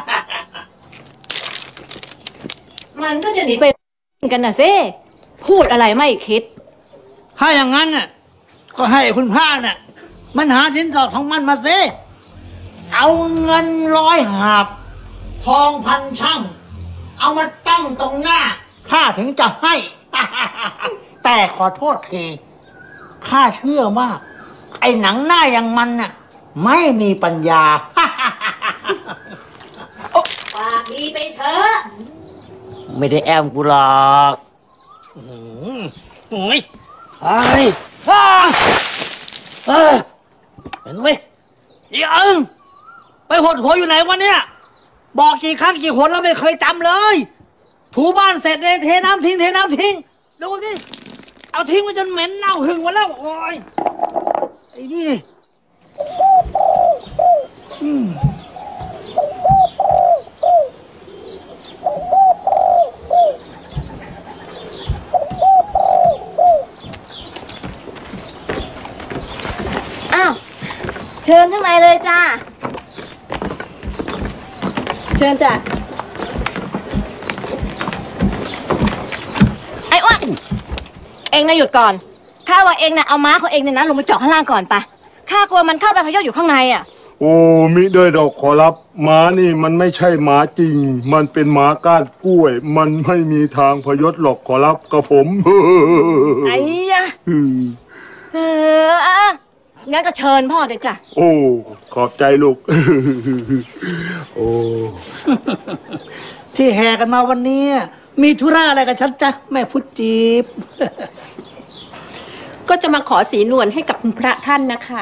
Speaker 13: มันก็จะหนีไปกันน่ะสิพูดอะไรไม่คิด
Speaker 6: ถ้าอย่างนั้นน่ะก็ให้คุณพระน่ะมันหาสินสอดของมันมาสิเอาเงินร้อยหาบทองพันช่างเอามาตั้งตรงหน้าข้าถึงจะให้ แต่ขอโทษทีข้าเชื่อมากไอ้หนังหน้าอย่างมันน่ะไม่มีปัญญา
Speaker 13: ปากดีไปเถอะ
Speaker 8: ไม่ได้แอมกูหรอก
Speaker 6: โอ้ยไอ้เออเห็นไหมยังไปหดหัวอยู่ไหนวะเนี่ยบอกกี่ครั้งกี่หนแล้วไม่เคยจำเลยถูบ้านเสร็จเลยเทน้ำทิ้งเทน้ำทิ้งดูสิเอาทิ้งไว้จนเหม็นเน่าหึงหมดแล้วโอ้ยไอ้นี่อืม
Speaker 3: อ้าวเชิญข้างในเลยจ้าเชิญจ้ะไอ้อ้วนเองนะหยุดก่อนข้าว่าเองนะเอาม้าของเองเนี่ยนะลงมาเจาะข้างล่างก่อนปะข้ากลัวมันเข้าไปพยศอยู่ข้างในอ่ะ
Speaker 14: โอ้มิได้ดอกขอรับหมานี่มันไม่ใช่หมาจริงมันเป็นหมาก้านกล้วยมันไม่มีทางพยศหรอกขอรับกับผม
Speaker 13: ไอ้ยะเอองั้นก็เชิญพ่อเลยจ้ะ
Speaker 14: โอ้ขอบใจลูก โอ้
Speaker 15: ที่แห่กันมาวันนี้มีธุระอะไรกับฉันจ๊ะแม่พุทธจีบ
Speaker 16: ก็จะมาขอสีนวลให้กับคุณพระท่านนะคะ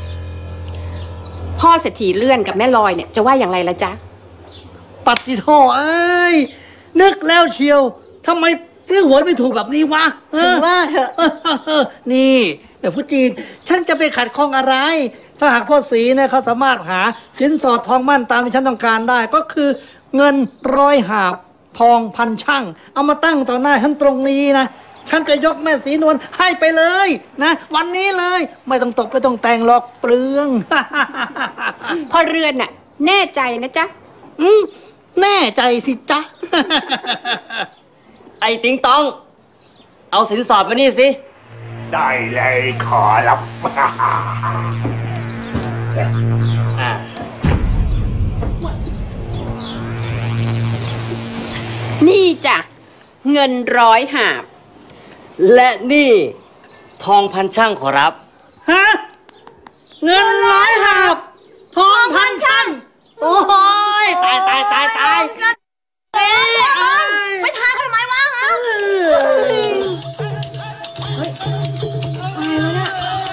Speaker 16: พ่อเศรษฐีเลื่อนกับแม่ลอยเนี่ยจะว่าอย่างไรละจ๊ะ
Speaker 15: ปัดสิโทเอ้ยนึกแล้วเชียวทำไมซื้อหวยไม่ถูกแบบนี้วะถึงว่าเถอะนี่แม่พุทธจีบฉันจะไปขัดข้องอะไรถ้าหากพ่อศรีเนี่ยเขาสามารถหาสินสอดทองมั่นตามที่ฉันต้องการได้ก็คือเงินร้อยหาบทองพันช่างเอามาตั้งต่อหน้าฉันตรงนี้นะฉันจะยกแม่ศรีนวลให้ไปเลยนะวันนี้เลยไม่ต้องตกไม่ต้องแต่งหรอกเปลือง
Speaker 16: พ่อเรือนน่ะแน่ใจนะจ๊ะ
Speaker 15: อืมแน่ใจสิจ๊ะ
Speaker 8: ไอ้ติงตองเอาสินสอดมานี่สิ
Speaker 6: ได้เลยขอรับ
Speaker 16: นี่จ้ะเงินร้อยหาบ
Speaker 8: และนี่ทองพันช่างขอรับ
Speaker 15: ฮะเงินร้อยหาบทองพันช่างโอ้ยตายตายตายตาย
Speaker 1: เอ๊ะไปทานทำไมวะฮะ
Speaker 13: เฮ้ยอะไรวะเนี่ย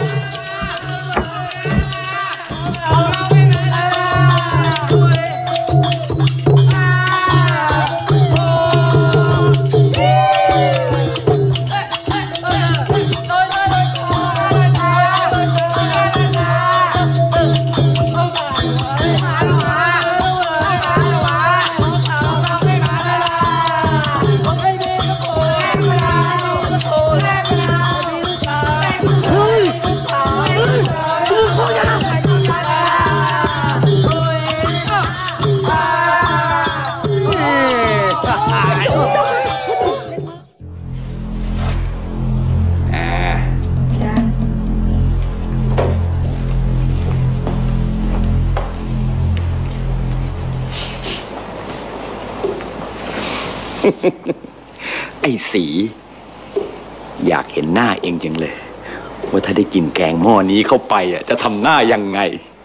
Speaker 10: ไอ้สีอยากเห็นหน้าเองจังเลยว่าถ้าได้กินแกงหม้อนี้เข้าไปอ่ะจะทำหน้ายังไง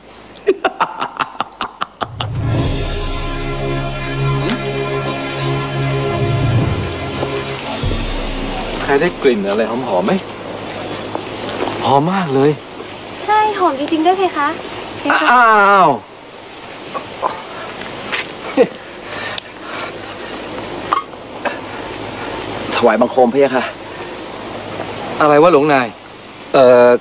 Speaker 12: ใครได้กลิ่นอะไรหอมๆไหมหอมมากเลย
Speaker 3: ใช่หอมจริงๆด้วยเพคะเพคะ
Speaker 12: อ้าว
Speaker 10: ถวายบังคมพะยะค่ะ
Speaker 12: อะไรวะหลวงนาย
Speaker 10: เอ่อ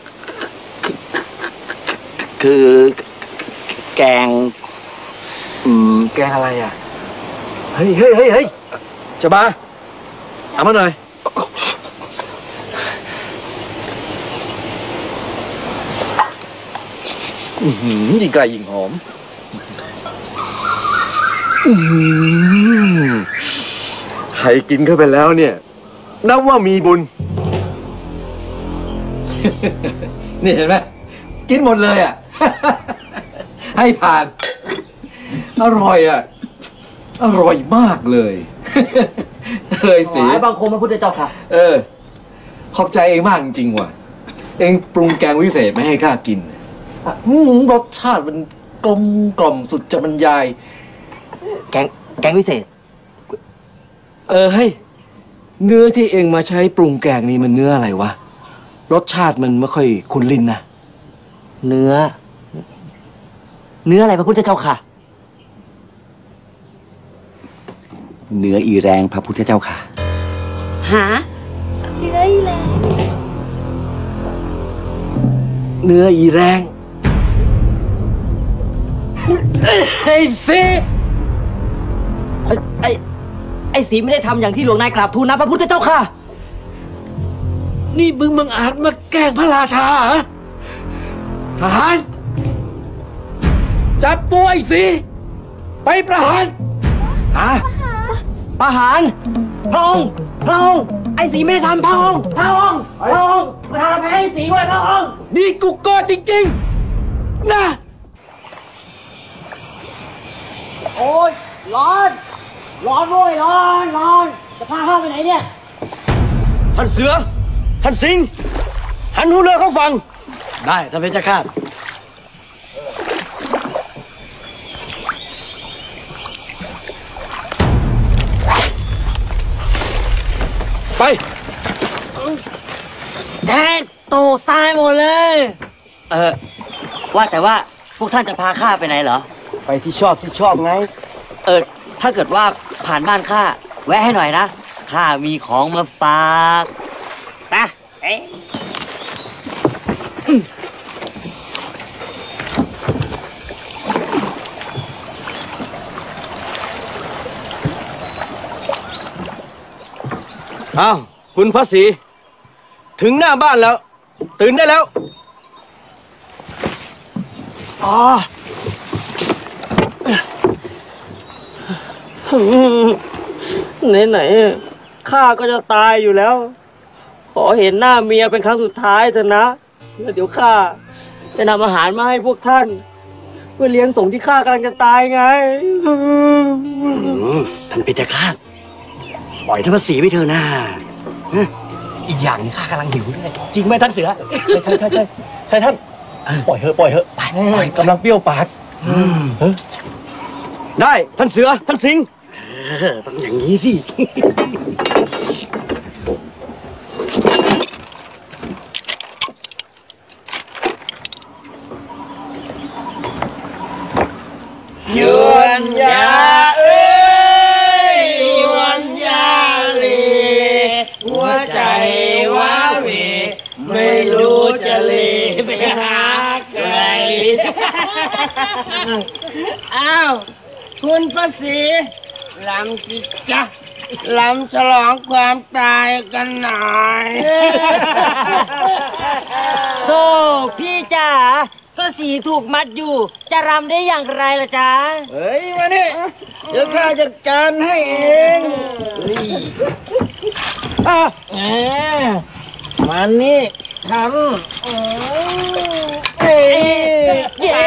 Speaker 10: คือแกงอืม
Speaker 12: แกงอะไรอ่ะเฮ้ยเฮ้ยเฮ้ยเฮ้ยจะบ้าเอามาหน่อยอือหือยิ่งไกลยิ่งหอมอือหือใครกินเข้าไปแล้วเนี่ยนับว่ามีบุญ นี่เห็นไหมกินหมดเลยอ่ะ ให้ผ่าน อร่อยอ่ะ อร่อยมากเลยเลยสิ
Speaker 8: บางคมพระพุทธเจ้าค่ะ
Speaker 12: เออขอบใจเองมากจริงๆว่ะเองปรุงแกงวิเศษไม่ให้ข้ากินอืมรสชาติมันกลมกล่อมสุดจะบรรยาย
Speaker 8: แกงแกงวิเศษ
Speaker 12: เออให้เนื้อที่เองมาใช้ปรุงแกงนี้มันเนื้ออะไรวะรสชาติมันไม่ค่อยคุ้นลิ้นนะ
Speaker 8: เนื้อเนื้ออะไรพระพุทธเจ้าค่ะ
Speaker 10: เนื้ออีแรงพระพุทธเจ้าค่ะ
Speaker 16: หา
Speaker 3: เนื้ออีแรง
Speaker 12: เนื้ออีแรง
Speaker 8: ไอ้สีไอ้ไอ้สีไม่ได้ทำอย่างที่หลวงนายกราบทูลนะพระพุทธเจ้าค่ะ
Speaker 12: นี่มึงมึงอาจมาแกล้งพระราชาเหรอทหารจับตัวไอ้สีไปประหารฮะ
Speaker 8: ประหารพระองค์พระองค์ไอ้สีไม่ได้ทำพระองค์พระองค์พระองค์ประทานอภัยให้สีไว้พระองค์
Speaker 12: นี่กูโกรธจริงๆนะ
Speaker 15: โอ๊ยร้อนร้อนด้วยร้อนร้อนจะพาข้าไปไหนเนี่ย
Speaker 9: ท่านเสือ ท่านสิงห์หันหัวเรือเข้าฟัง ได้ท่านเพชรฆาตไปแดดโตทรายหมดเลย
Speaker 8: เออ ว่าแต่ว่าพวกท่านจะพาข้าไปไหนเหรอ
Speaker 9: ไปที่ชอบที่ชอบไง
Speaker 8: เออ ถ้าเกิดว่าผ่านบ้านข้าแวะให้หน่อยนะ ข้ามีของมาฝากนะเอ๊ะ
Speaker 9: อ้าวคุณพระศรีถึงหน้าบ้านแล้ว ตื่นได้แล้วอ๋อไหนๆข้าก็จะตายอยู่แล้ว ขอเห็นหน้าเมียเป็นครั้งสุดท้ายเถอะนะแล้วเดี๋ยวข้าจะนำอาหารมาให้พวกท่าน เพื่อเลี้ยงส่งที่ข้ากำลังจะตายไงท่านเป็นจะฆ่าปล่อยท่านพระศรีไปเถอะนะอีกอย่างนี้ข้ากำลังหิวด้วยจริงไหมท่านเสือใช่ใช่ใช่ใช่ท่านปล่อยเถอะปล่อยเถอะไปกำลังเปรี้ยวปากได้ท่านเสือท่านสิงห์ต้องอย่างนี้สิยวนยาเอ้ยยวนยาลีหัวใจว้าเหวไม่รู้จะลีไปหาใครอ้าวคุณพระศรีลำจิจ๊ะลำฉลองความตายกันหน่อยโธ่พี่จ๋าก็สีถูกมัดอยู่จะรำได้อย่างไรล่ะจ๊ะเฮ้ยมานี่เดี๋ยวข้าจัดการให้เองนี่อ่ะแหมมันนี่ทำเอ้ยเย้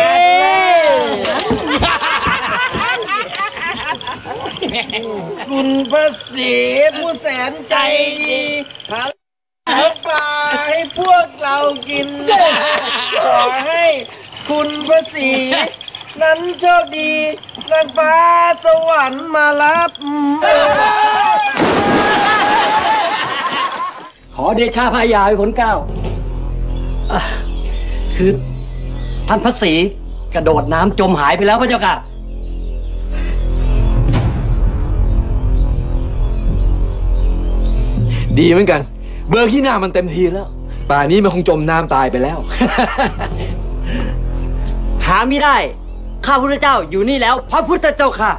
Speaker 9: คุณพระศรีผู้แสนใจดีหาปลาให้พวกเรากินขอให้คุณพระศรีนั้นโชคดีนางฟ้าสวรรค์มารับขอเดชะพระยาให้ผลเก้าคือท่านพระศรีกระโดดน้ำจมหายไปแล้วพระเจ้าค่ะ
Speaker 12: ดีเหมือนกันเบอร์ขี้หน้ามันเต็มทีแล้วป่านนี้มันคงจมน้ำตายไปแล้ว
Speaker 8: หาไม่ได้ข้าพุทธเจ้าอยู่นี่แล้วพระพุทธเจ้าค่ะ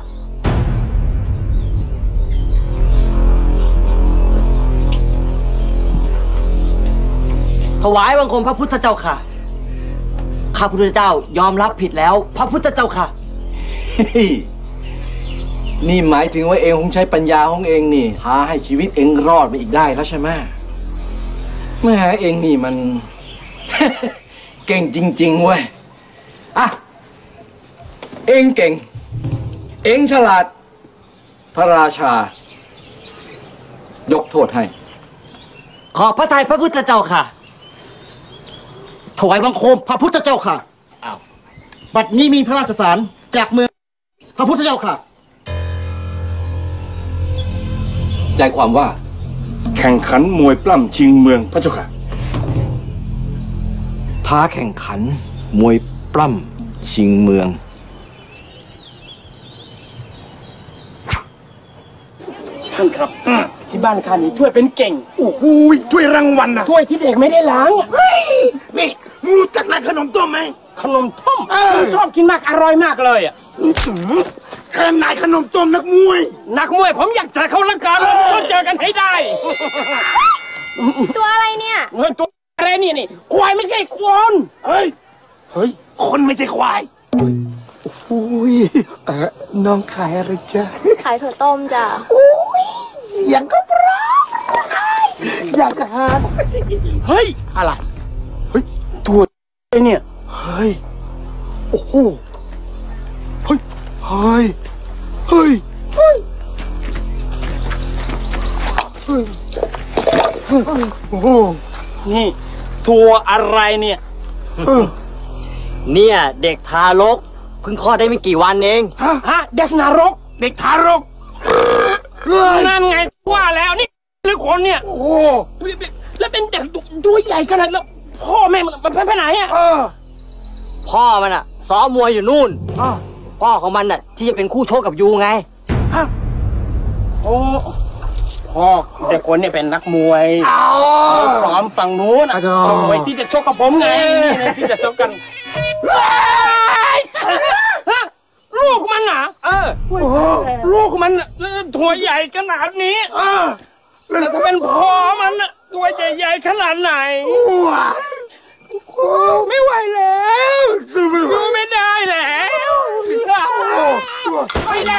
Speaker 8: ถวายบังคมพระพุทธเจ้าค่ะข้าพุทธเจ้ายอมรับผิดแล้วพระพุทธเจ้าค่ะ
Speaker 12: นี่หมายถึงว่าเองคงใช้ปัญญาของเองนี่พาให้ชีวิตเองรอดไปอีกได้แล้วใช่ไหมแม่เองนี่มัน เก่งจริงๆเว้ยอ่ะเองเก่งเองฉลาดพระราชายกโทษให้
Speaker 8: ขอบพระทัยพระพุทธเจ้าค่ะ
Speaker 15: ถวายบังคมพระพุทธเจ้าค่ะอ้าวบัดนี้มีพระราชสารจากเมืองพระพุทธเจ้าค่ะ
Speaker 12: ใจความว่า
Speaker 14: แข่งขันมวยปล้ำชิงเมืองพระเจ้าค่ะ
Speaker 12: ท้าแข่งขันมวยปล้ำชิงเมือง
Speaker 15: ท่านครับที่บ้านข้านี่ถ้วยเป็นเก่ง
Speaker 6: โอ้โหถ้วยรางวัลนะ
Speaker 15: ถ้วยที่เด็กไม่ได้ล้าง
Speaker 6: เฮ้ยนี่รู้จักร้านขนมต้มไหม
Speaker 15: ขนมต้มชอบกินมากอร่อยมากเลยอ่ะ
Speaker 6: ขนาดขนมต้มนักมวย
Speaker 15: นักมวยผมอยากเจอเขาละกันต้องเจอกันให้ได้
Speaker 3: ตัวอะไรเนี่ย
Speaker 15: เฮ้ยตัวอะไรนี่นี่ควายไม่ใช่คน
Speaker 6: เฮ้ยเฮ้ยคนไม่ใช่ควายโอ้ยเออน้องขายอะไรจ๊ะ
Speaker 3: ขายถั่วต้มจ้ะ
Speaker 6: โอ้ยเสียงก็เพราะอยากหาเฮ้ย
Speaker 15: อะไร
Speaker 6: เฮ้ยถั่วไอเนี่ยเฮ้ยโอ้โหเฮ้ยเฮ้ย
Speaker 7: เฮ้ยเฮ้ยโอ้โหนี่ตัวอะไรเนี่ย
Speaker 9: เนี่ยเด็กทารกเพิ่งคลอดได้ไม่กี่วันเอง
Speaker 7: ฮะฮะเด็กนรก เด็กทารกนั่นไงว่าแล้วนี่หรือคนเนี่ย โอ้โหแล้วเป็นเด็กตัวใหญ่ขนาดแล้วพ่อแม่มันมันไปไหนอ่ะ
Speaker 9: พ่อมันอ่ะซ้อมมวยอยู่นู่นพ่อของมันอ่ะที่จะเป็นคู่ชกกับยูไง
Speaker 7: โอ้พ่อเด็กคนเนี่ยเป็นนักมวยซ้อมฝั่งนู้นเอาไว้ที่จะชกกับผมไงที่จะชกกันลูกมันอ่ะเออลูกมันตัวใหญ่ขนาดนี้แล้วถ้าเป็นพ่อมันตัวใหญ่ๆขนาดไหนไม่ไหวแล้วดูไม่ได้แล้วไม่ได้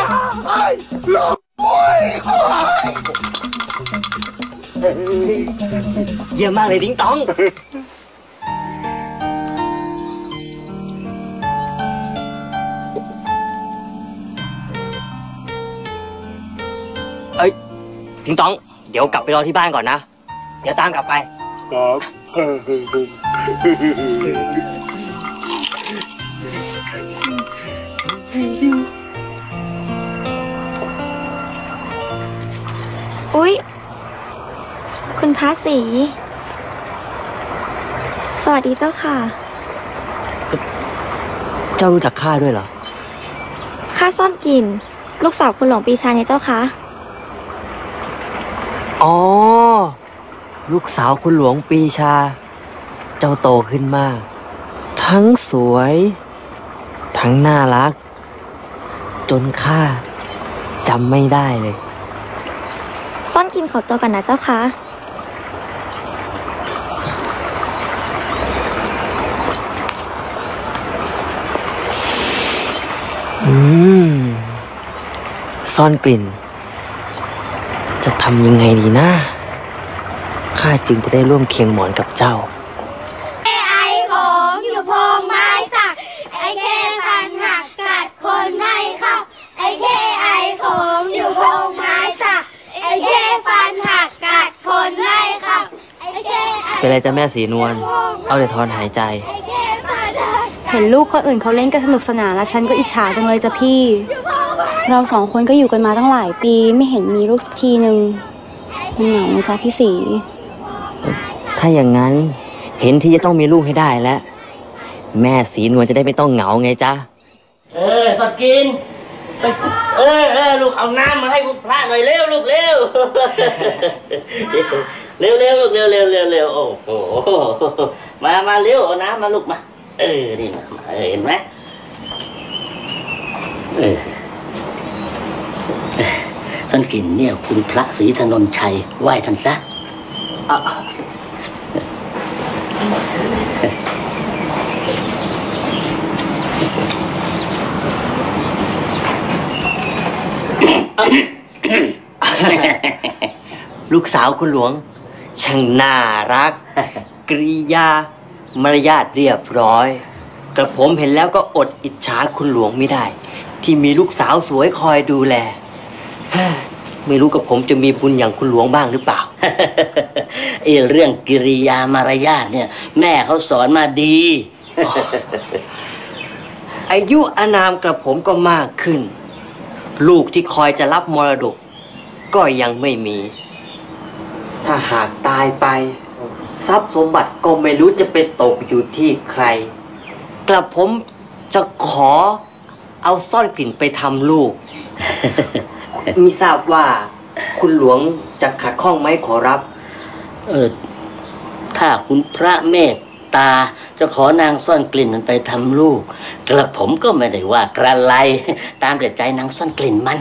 Speaker 9: เยี่ยมมากเลยดิ้งตองเอ้ยดิ้งตองเดี๋ยวกลับไปรอที่บ้านก่อนนะเดี๋ยวตามกลับไป
Speaker 14: ครับ
Speaker 3: อุ๊ยคุณพระศรีสวัสดีเจ้าค่ะ
Speaker 9: เจ้ารู้จักข้าด้วยเหรอ
Speaker 3: ข้าซ่อนกลิ่นลูกสาวคุณหลวงปีชาไงเจ้าคะ
Speaker 9: อ๋อลูกสาวคุณหลวงปีชาเจ้าโตขึ้นมากทั้งสวยทั้งน่ารักจนข้าจำไม่ได้เลย
Speaker 3: ซ่อนกลิ่นขอตัวกันนะเจ้าคะ
Speaker 9: อืมซ่อนกลิ่นจะทำยังไงดีนะข้าจึงจะได้ร่วมเคียงหมอนกับเจ้า
Speaker 1: ไอ้ของอยู่พงไม้สักไอ้แค่พันหักกัดคนไม่เข้าไอ้แค่ไอ้ของอยู่พงไม้สักไอ้แค่ฟันหักกัดคนไม่เข้าไอ้แค่
Speaker 9: เป็นไรจ้ะแม่สีนวลเอาแต่ถอนหายใจ
Speaker 17: เห็นลูกคนอื่นเขาเล่นกันสนุกสนานแล้วฉันก็อิจฉาจังเลยจ้ะพี่ เราสองคนก็อยู่กันมาตั้งหลายปีไม่เห็นมีลูกสักทีหนึ่งมันเหงาไหมจ๊ะพี่สี
Speaker 9: ถ้าอย่างนั้นเห็นที่จะต้องมีลูกให้ได้แล้วแม่สีนวลจะได้ไม่ต้องเหงาไงจ๊ะ
Speaker 5: เออสกินเออเออลูกเอาน้ำมาให้คุณพระหน่อยเร็วลูกเร็วเร็วเร็วลูกเร็วเร็วเร็วเร็วโอ้โหมามาเร็วเอาน้ำมาลูกมาเออนี่มาเห็นไหมเออท่านกินเนี่ยคุณพระศรีถนนชัยไหว้ท่านซะ
Speaker 9: ลูกสาวคุณหลวงช่างน่ารักกริยามารยาทเรียบร้อยกระผมเห็นแล้วก็อดอิจฉาคุณหลวงไม่ได้ที่มีลูกสาวสวยคอยดูแลไม่รู้กับผมจะมีบุญอย่างคุณหลวงบ้างหรือเปล่า
Speaker 5: ไอ้เรื่องกิริยามารยาทเนี่ยแม่เขาสอนมาดี
Speaker 9: อายุอานามกระผมก็มากขึ้นลูกที่คอยจะรับมรดกก็ยังไม่มีถ้าหากตายไปทรัพย์สมบัติก็ไม่รู้จะไปตกอยู่ที่ใครกระผมจะขอเอาซ่อนกลิ่นไปทำลูก มิทราบว่าคุณหลวงจะขัดข้องไหมขอรับ
Speaker 5: เออถ้าคุณพระเมตตาจะขอนางซ่อนกลิ่นมันไปทำลูกกระผมก็ไม่ได้ว่ากระไรตามแต่ใจนางซ่อนกลิ่นมัน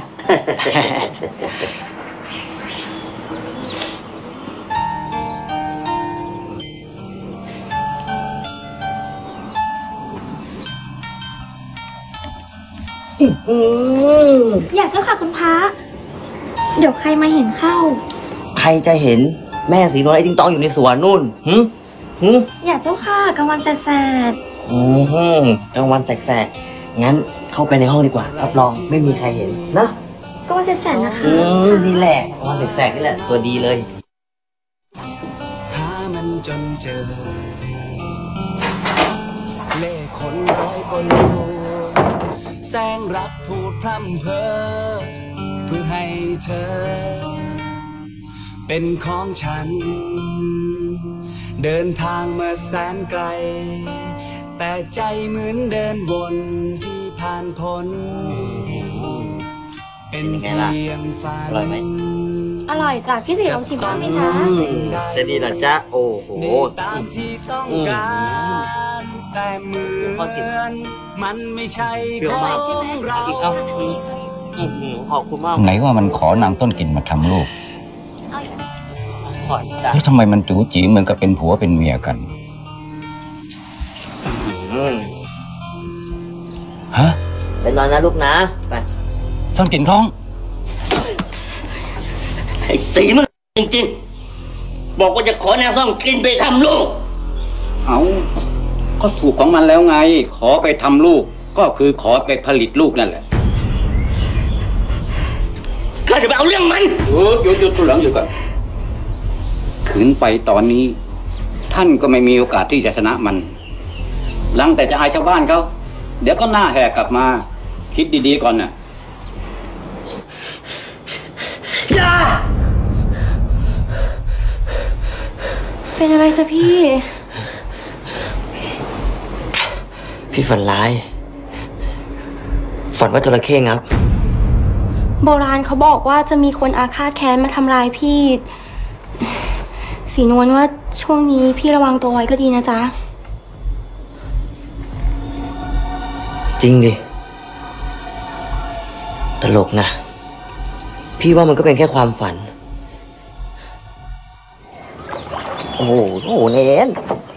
Speaker 3: อยากเจ้าค่ะคุณพระเดี๋ยวใครมาเห็นเข้า
Speaker 9: ใครจะเห็นแม่สีนวลไอ้ติ้งตองอยู่ในสวนนู่นหึหึ
Speaker 3: อยากเจ้าค่ะกลางวันแสก
Speaker 9: ๆอืมกลางวันแสกๆ
Speaker 8: งั้นเข้าไปในห้องดีกว่ารับรองไม่มีใครเห็นนะ
Speaker 17: ก็ว่าแสนนะคะ
Speaker 8: อืมนี่แหละวันแสกๆนี่แหละตัวดีเลย
Speaker 18: หามันจนเจอเล่ห์คนร้อยคนลวงแสงรักพูดพร่ำเพ้อเพื่อให้เธอเป็นของฉันเดินทางมาแสนไกลแต่ใจเหมือนเดินวนที่ผ่านพ้นเป็นเพียงฝัน
Speaker 8: อร่อยไหม
Speaker 17: อร่อยจ้ะพี่สีลองชิมบ้างไหมจ๊ะ
Speaker 8: จะดีเหรอจ๊ะโอ้โห
Speaker 18: ตามที่ต้องการแต่เหมือนมันไม่ใช่ของเรา
Speaker 8: อีกเอาขอบคุณมาก
Speaker 11: ไหนว่ามันขอนางต้นกลิ่นมาทำลูก
Speaker 8: ขอจ้ะ
Speaker 11: แล้วทำไมมันจู๋จีเหมือนกับเป็นผัวเป็นเมียกันฮะ
Speaker 8: ไปนอนนะลูกนะไป
Speaker 11: ต้นกลิ่นท้อง
Speaker 5: ไอ้สีมันจริงๆบอกว่าจะขอนางซ่อนกลิ่นไปทำลูก
Speaker 11: เอาก็ถูกของมันแล้วไง ขอไปทำลูก ก็คือขอไปผลิตลูกนั่นแหละ
Speaker 5: ข้าจะไปเอาเรื่องมัน
Speaker 11: เออหยุดหยุดตัวหลังอยู่ก่อนขืนไปตอนนี้ ท่านก็ไม่มีโอกาสที่จะชนะมัน หลังแต่จะอายชาวบ้านเขาเดี๋ยวก็หน้าแหกกลับมา คิดดีๆก่อนน่ะ
Speaker 5: จ้า
Speaker 17: เป็นอะไรจ๊ะพี่
Speaker 8: พี่ฝันร้าย ฝันว่าจระเข้งับ
Speaker 17: โบราณเขาบอกว่าจะมีคนอาฆาตแค้นมาทำร้ายพี่ สีนวลว่าช่วงนี้พี่ระวังตัวไว้ก็ดีนะจ๊ะ
Speaker 8: จริงดิ ตลกนะ พี่ว่ามันก็เป็นแค่ความฝัน โอ้โหโอ้โหเน้น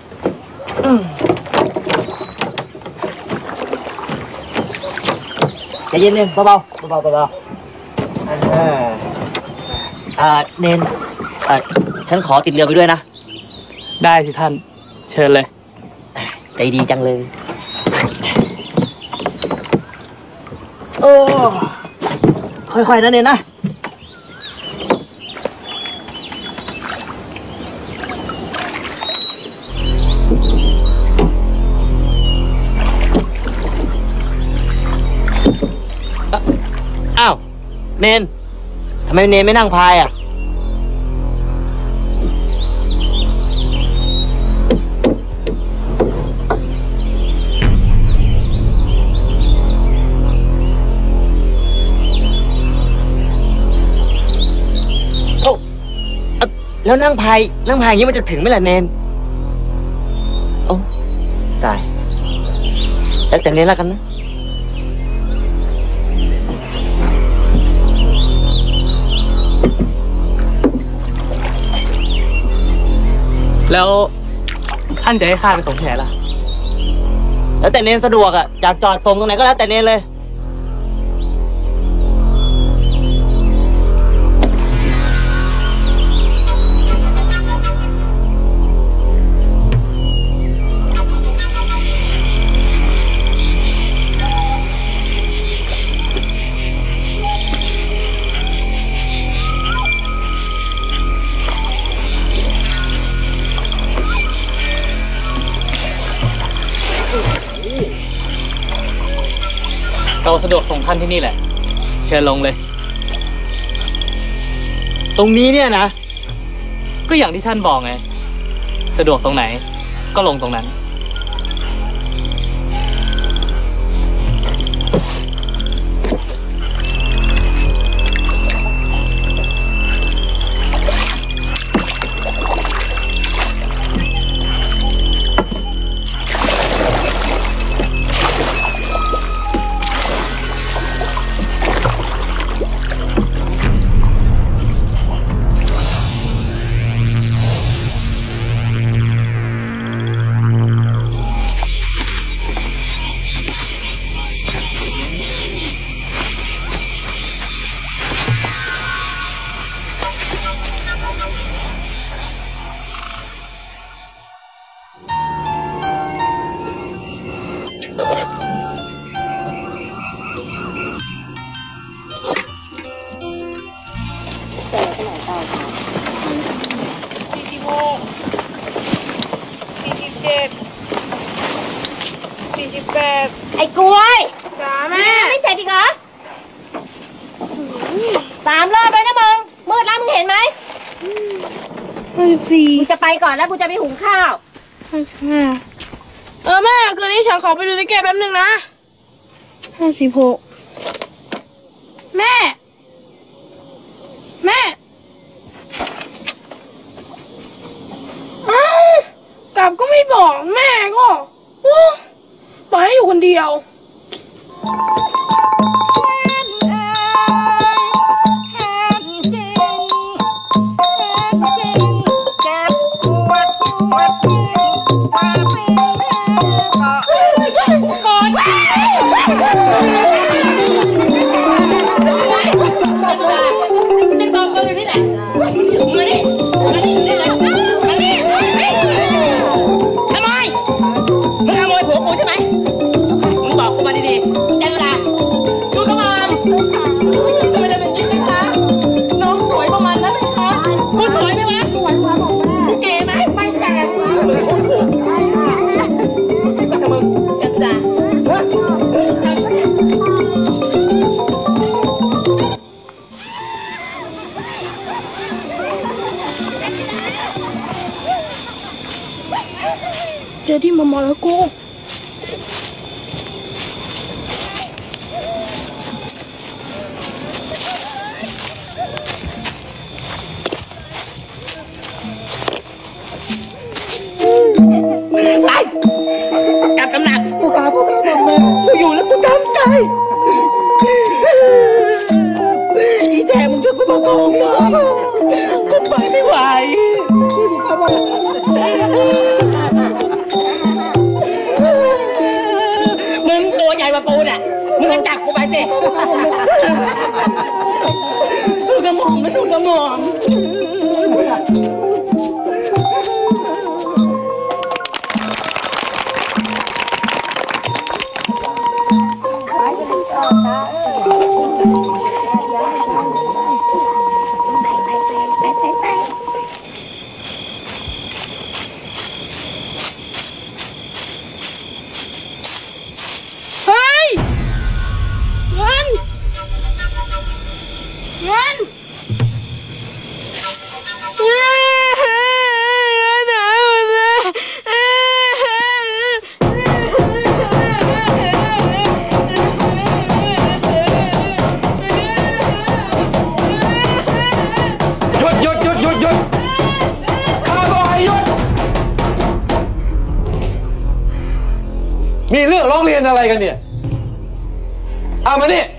Speaker 8: ใจเย็นเน้นเบาๆเบาๆเบาๆอ่าอ่าเน้นอ่าฉันขอติดเรือไปด้วยนะ
Speaker 2: ได้สิท่าน เชิญเลย
Speaker 8: ใจดีจังเลย โอ้ ค่อยๆนะเน้นนะ อ้าว เนนทำไมเนนไม่นั่งพายอ่ะ โอ้แล้วนั่งพาย นั่งพายอย่างนี้มันจะถึงไหมล่ะเนน โอ้ตาย แล้วแต่เนนแล้วกันนะ
Speaker 2: แล้วท่านจะให้ข้าไปส่งที่ไหนล่ะ
Speaker 8: แล้วแต่เนนสะดวกอ่ะอยากจอดส่งตรงไหนก็แล้วแต่เนนเลย
Speaker 2: เราสะดวกส่งท่านที่นี่แหละ เชิญลงเลย ตรงนี้เนี่ยนะ ก็อย่างที่ท่านบอกไง สะดวกตรงไหน ก็ลงตรงนั้น
Speaker 18: เ
Speaker 13: ไอ้กล้วยจ๋าแม่ไม่เสร็จอีกเหรอสามรอบเลยนะมึงมืดแล้วมึงเห็นไหม
Speaker 17: ห้าสิบสี่
Speaker 13: กูจะไปก่อนแล้วกูจะไปหุงข้าว
Speaker 17: ห้าเออแม่คืนนี้ฉันขอไปดูลิเกแป๊บนึงนะห้าสิบหกแม่แม่อ้าวกลับก็ไม่บอกแม่ก็โอ้ปล่อยให้อยู่คนเดียวเจอที่มามาแล้วกู
Speaker 6: ไปกลับตำหนักพวกข้าพวกข้าบอกมากูอยู่แล้วกูทำใจอีแจมึงช่วยกูประคองหน่อยกูไปไม่ไหวมึงตัวใหญ่กว่ากูเนี่ยมึงก็จับกูไปสิถูกกระหม่อมไม่ถูกกระหม่อม
Speaker 12: มีเรื่องร้องเรียนอะไรกันเนี่ยเอามานี่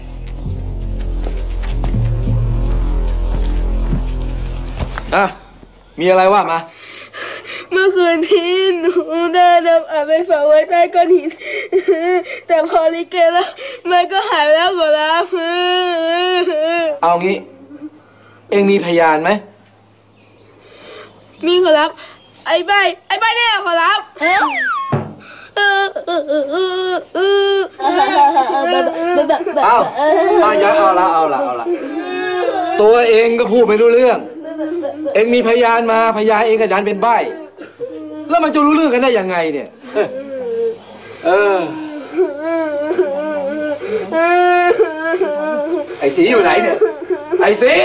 Speaker 12: อ่ะมีอะไรว่ามา
Speaker 17: เมื่อคืนพี่หนูได้นำอาไปฝังไว้ใต้ก้อนหินแต่พอลิเกแล้วมันก็หายแล้วขอรับ
Speaker 12: เอางี้เอ็งมีพยานไหม
Speaker 17: มีขอรับไอ้ใบไอ้ใบเนี่ยขอรับ
Speaker 12: เอาเอาอย่าเอาละเอาละเอาละตัวเองก็พูดไม่รู้เรื่องเองมีพยานมาพยานเองก็ดันเป็นใบ้แล้วมันจะรู้เรื่องกันได้ยังไงเนี่ยเออไอ้สีอยู่ไหนเนี่ยไอ้สี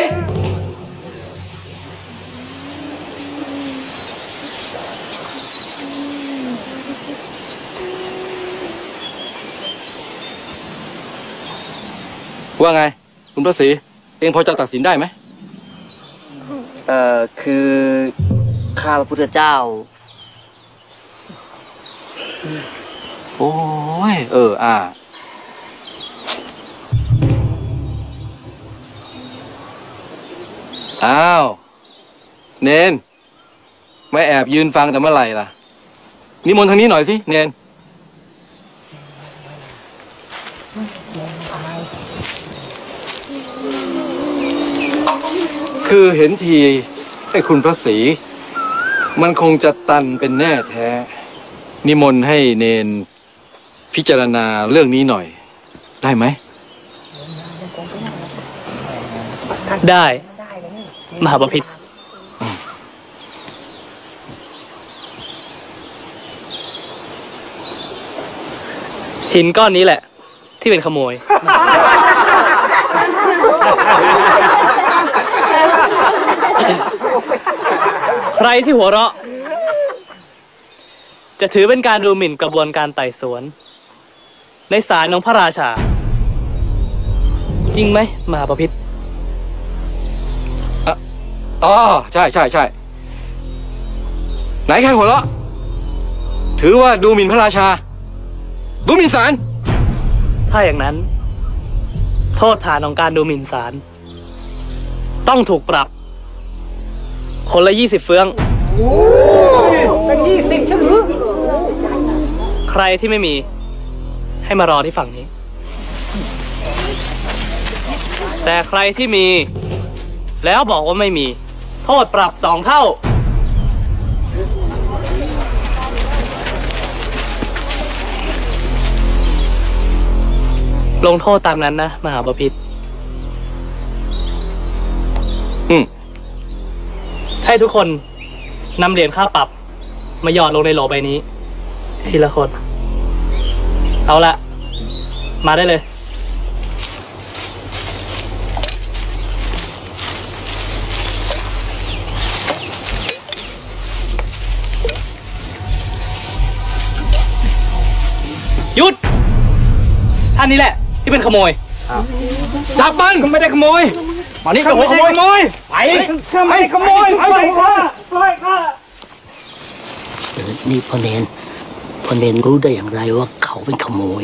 Speaker 12: ว่าไงคุณพระศรีเองพอจะตัดสินได้ไหม
Speaker 8: เอ่อคือข้าพระพุทธเจ้า
Speaker 12: โอ้ยเอออ่าอ้าวเนนไม่แอบยืนฟังแต่เมื่อไหร่ล่ะนิมนต์ทางนี้หน่อยสิเนนคือเห็นทีไอ้คุณพระศรีมันคงจะตันเป็นแน่แท้นิมนต์ให้เนนพิจารณาเรื่องนี้หน่อยได้ไหม
Speaker 19: ได้มหาบพิตรหินก้อนนี้แหละ ที่เป็นขโมย ใครที่หัวเราะ จะถือเป็นการดูหมิ่นกระบวนการไต่สวน ในศาลของพระราชา จริงไหมมหาบพิตร
Speaker 12: อ๋อใช่ใช่ใช่ไหนใครหัวเราะถือว่าดูหมิ่นพระราชาดูหมิ่นศาล
Speaker 19: ถ้าอย่างนั้น โทษฐานของการดูหมิ่นศาลต้องถูกปรับ คนละยี่สิบเฟืองเป็นยี่สิบใช่หรือใครที่ไม่มีให้มารอที่ฝั่งนี้ แต่ใครที่มีแล้วบอกว่าไม่มีโทษปรับสองเท่าลงโทษตามนั้นนะมหาบพิตรอืมให้ทุกคนนำเหรียญค่าปรับมาหยอดลงในโหลใบนี้ทีละคน เอาละมาได้เลยหยุดท่านนี้แหละที่เป็นขโมยจับมันก็ไม่ได้ขโมยมานี่ขโมยขโมยไปไปขโมยไปข้าไปข้า
Speaker 5: นี่พ่อเนนพ่อเนนรู้ได้อย่างไรว่าเขาเป็นขโมย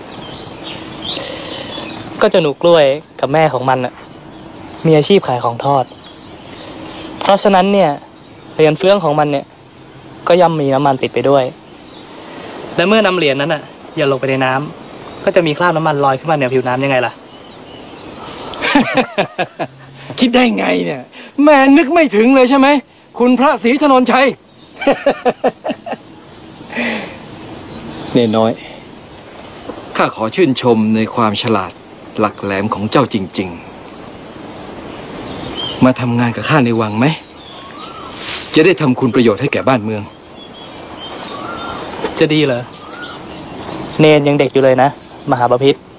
Speaker 19: ก็เจ้าหนูกล้วยกับแม่ของมันน่ะมีอาชีพขายของทอดเพราะฉะนั้นเนี่ยเหรียญเฟืองของมันเนี่ยก็ย่อมมีน้ำมันติดไปด้วยและเมื่อนำเหรียญนั้นน่ะอย่าลงไปในน้ำก็จะมีคราบน้ำมันลอยขึ้นมาเหนือผิวน้ำยังไงล่ะ
Speaker 12: คิดได้ไงเนี่ยแม่นึกไม่ถึงเลยใช่ไหมคุณพระศรีถนนชัย เนน้อยข้าขอชื่นชมในความฉลาดหลักแหลมของเจ้าจริงๆมาทำงานกับข้าในวังไหมจะได้ทำคุณประโยชน์ให้แก่บ้านเมือง
Speaker 19: จะดีเหรอเนนยังเด็กอยู่เลยนะมหาบพิตร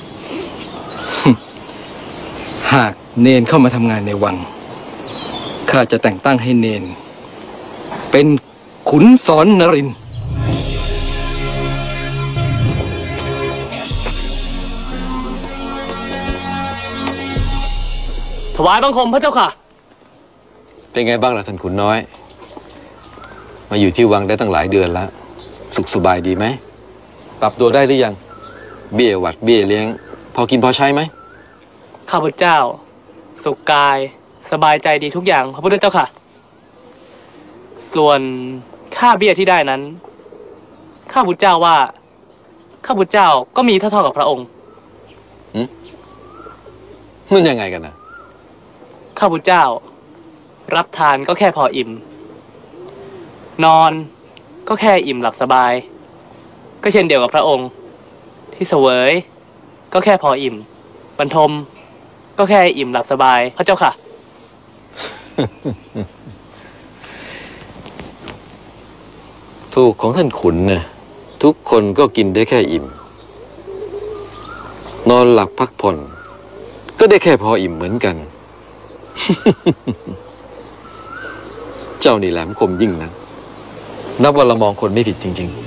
Speaker 12: หากเนนเข้ามาทำงานในวังข้าจะแต่งตั้งให้เนนเป็นขุนศรนรินทร์
Speaker 19: ถวายบังคมพระเจ้าค่ะ
Speaker 12: เป็นไงบ้างล่ะท่านขุนน้อยมาอยู่ที่วังได้ตั้งหลายเดือนแล้วสุขสบายดีไหมปรับตัวได้หรือยังเบี้ยหวัดเบี้ยเลี้ยงพอกินพอใช้ไหม
Speaker 19: ข้าพเจ้าสุขกายสบายใจดีทุกอย่างพระพุทธเจ้าค่ะส่วนค่าเบี้ยที่ได้นั้นข้าพุทธเจ้าว่าข้าพุทธเจ้าก็มีเท่าๆกับพระองค์
Speaker 12: มันยังไงกันนะ
Speaker 19: ข้าพุทธเจ้ารับทานก็แค่พออิ่มนอนก็แค่อิ่มหลับสบายก็เช่นเดียวกับพระองค์ที่เสวยก็แค่พออิ่มบรรทมก็แค่อิ่มหลับสบายพระเจ้าค่ะ
Speaker 12: ถูกของท่านขุนนะทุกคนก็กินได้แค่อิ่มนอนหลับพักผ่อนก็ได้แค่พออิ่มเหมือนกัน เจ้านี่แหลมคมยิ่งนะนับว่าเรามองคนไม่ผิดจริงๆ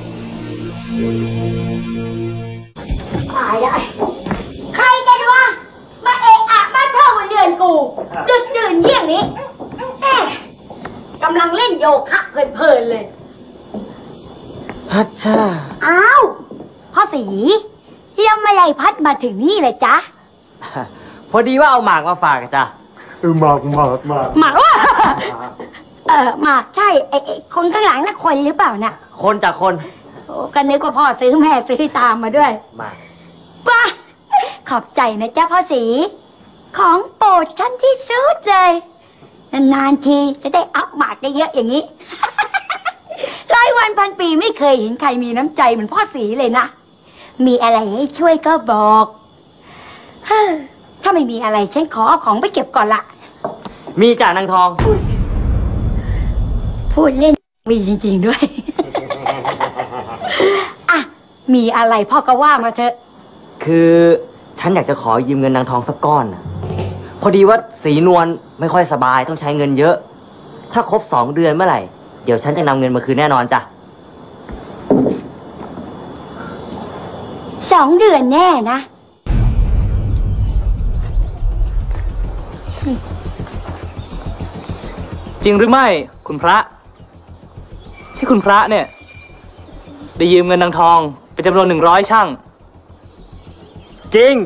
Speaker 1: ใครกันวะมาเอะอะมาเท่าวันเดือนกูดึกดื่นเยี่ยงนี้แหมกำลังเล่นโยคะเพลินๆเลย
Speaker 15: ฮัชชา
Speaker 1: อ้าวพ่อสีเยี่ยมมาเลยพัดมาถึงนี่เลยจ๊ะ
Speaker 15: พอดีว่าเอาหมากมาฝากจ้ะ
Speaker 14: หมากหมากหมาก
Speaker 1: หมากว่าเออหมากใช่ไอ้คนข้างหลังน่ะคนหรือเปล่าน่ะ
Speaker 15: คนจากคน
Speaker 1: โอ้ก็นึกว่าพ่อซื้อแม่ซื้อตามมาด้วย
Speaker 15: มา
Speaker 1: ป้าขอบใจนะจ๊ะพ่อสีของโปรดฉันที่สุดเลยนานๆทีจะได้อัพหมากเยอะๆอย่างนี้ ร้อยวันพันปีไม่เคยเห็นใครมีน้ำใจเหมือนพ่อสีเลยนะมีอะไรให้ช่วยก็บอกถ้าไม่มีอะไรฉันขอเอาของไปเก็บก่อนละ
Speaker 15: มีจ่านางทอง
Speaker 1: พูดเล่นมีจริงๆด้วย อ่ะ
Speaker 16: มีอะไรพ่อก็ว่ามาเถอะ
Speaker 8: คือฉันอยากจะขอยืมเงินนางทองสักก้อนน่ะพอดีว่าสีนวลไม่ค่อยสบายต้องใช้เงินเยอะ ถ้าครบสองเดือนเมื่อไหร่เดี๋ยวฉันจะนำเงินมาคืนแน่นอนจ้ะ
Speaker 1: สองเดือนแน่นะ
Speaker 19: จริงหรือไม่คุณพระ ที่คุณพระเนี่ย ได้ยืมเงินนางทองเป็นจำนวนหนึ่งร้อยช่างจริง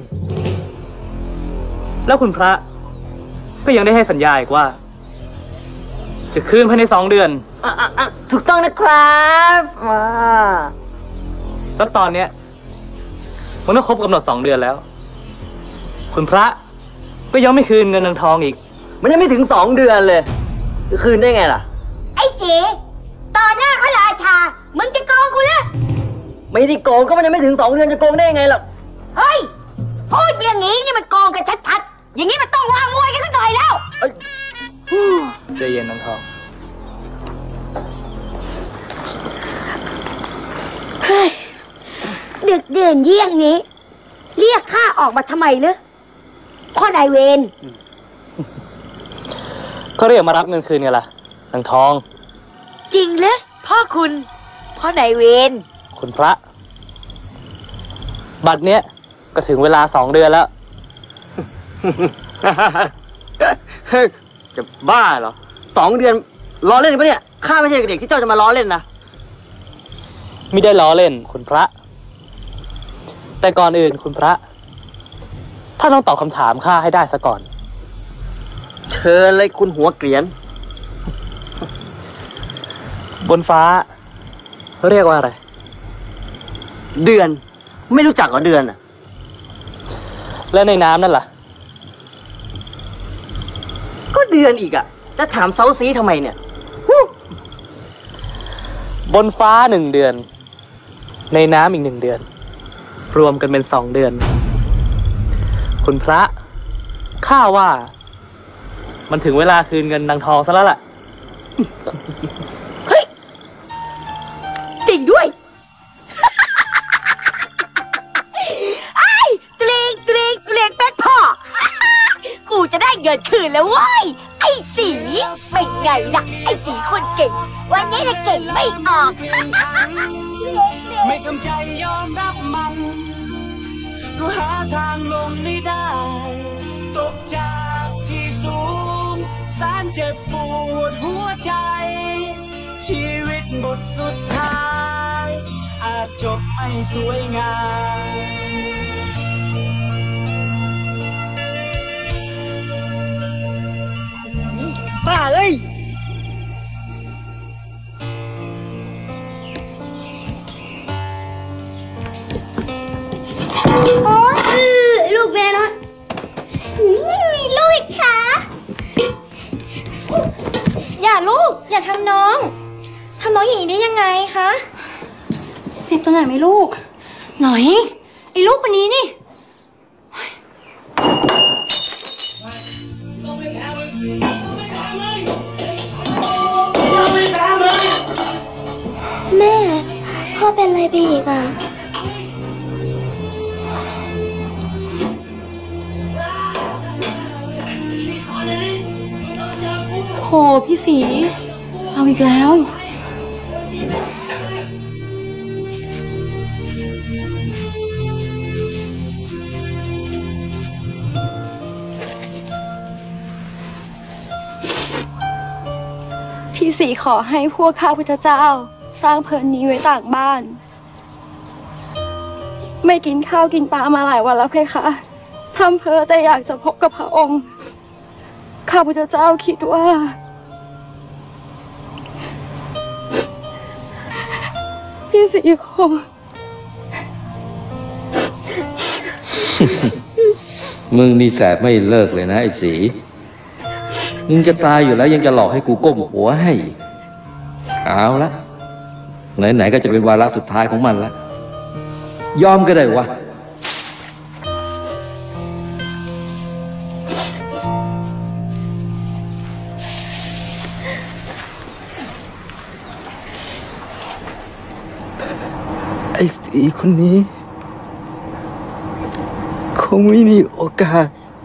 Speaker 19: แล้วคุณพระก็ยังได้ให้สัญญาอีกว่า จะคืนภายในสองเดือนถูกต้องนะครับว้าแล้วตอนเนี้ยมันก็ครบกำหนดสองเดือนแล้ว คุณพระก็ยังไม่คืนเงินนางทองอีกมันยังไม่ถึงสองเดือนเลยจะคืนได้ไงล่ะ
Speaker 1: ไอ้เจ๋ต่อหน้าพระราชามึงจะโกงกูเลย
Speaker 8: ไม่ได้โกงก็มันยังไม่ถึงสองเดือนจะโกงได้ไงล่ะ
Speaker 1: เฮ้ยพูดอย่างนี้นี่มันโกงกันชัดๆอย่างนี้มันต้องวางมวยกันสักหน่อยแล้ว
Speaker 19: ใจเย็นนางทอง
Speaker 1: เฮ้ยดึกเดื่นเยี่ยงนี้ เรียกข้าออกมาทำไมเนอะพ่อนายเวร
Speaker 19: ก็เรียกมารับเงินคืนไงล่ะนางทอง
Speaker 1: จริงเลยพ่อคุณพ่อนายเวร
Speaker 19: คุณพระ บัตรเนี้ยก็ถึงเวลาสองเดือนแล้ว
Speaker 8: จะบ้าเหรอสองเดือนล้อเล่นปะเนี่ยข้าไม่ใช่เด็กที่เจ้าจะมาล้อเล่นนะ
Speaker 19: ไม่ได้ล้อเล่นคุณพระ แต่ก่อนอื่นคุณพระท่านต้องตอบคำถามข้าให้ได้ซะก่อน
Speaker 8: เชิญเลยคุณหัวเกรียน
Speaker 19: บนฟ้าเรียกว่าอะไร
Speaker 8: เดือนไม่รู้จักเหรอเดือนอ่ะ
Speaker 19: และในน้ำนั่นล่ะ
Speaker 8: ก็เดือนอีกอ่ะจะถามเซาซีทำไมเนี่ย
Speaker 19: บนฟ้าหนึ่งเดือน ในน้ำอีกหนึ่งเดือน รวมกันเป็นสองเดือน คุณพระข้าว่า มันถึงเวลาคืนเงินนางทองซะแล้วล่ะ
Speaker 1: เฮ้ยจริงด้วย ไอ้เตรงเตรงเตรงแป๊กพ่อ กูจะได้เงินคืนแล้วเว้ยไอ้สีเป็นไงล่ะไอ้สีคนเก่งวันนี้จะเก่งไม่ออก
Speaker 18: ไม่จำใจยอมรับมันก็หาทางลงไม่ได้ตกจากที่สูงแสนเจ็บปวดหัวใจชีวิตบทสุดท้ายอาจจบไม่สวยงาม
Speaker 15: ป้าเอ้ย
Speaker 1: โอ้ยลูกแม่น้อยลูกอิจฉา
Speaker 3: อย่าลูก อย่าทำน้องทำน้องอย่างนี้ได้ยังไงคะเจ็บตรงไหนไหมลูก หน่อยไอ้ลูกคนนี้นี่
Speaker 1: แม่พ่อเป็นอะไรไปอีกอ่ะ
Speaker 17: โหพี่สี เอาอีกแล้ว พี่สีขอให้พวกข้าพุทธเจ้า สร้างเพลินนี้ไว้ต่างบ้าน ไม่กินข้าวกินปลามาหลายวันแล้วเพคะพร่ำเพ้อแต่อยากจะพบกับพระองค์ ข้าพุทธเจ้าคิดว่า พี่สีคง
Speaker 12: มึงนี่แสบไม่เลิกเลยนะไอ้สี มึงจะตายอยู่แล้วยังจะหลอกให้กูก้มหัวให้อีกเอาละไหนๆก็จะเป็นวาระสุดท้ายของมันละยอมก็ได้วะ
Speaker 19: ไ
Speaker 20: อ้สีคนนี้ คงไม่มีโอกาส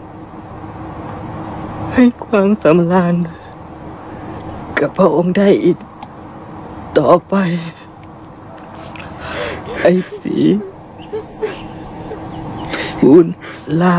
Speaker 20: ให้ความสำราญกับพระองค์ได้อีกต่อไป ไอ้สีบุญลา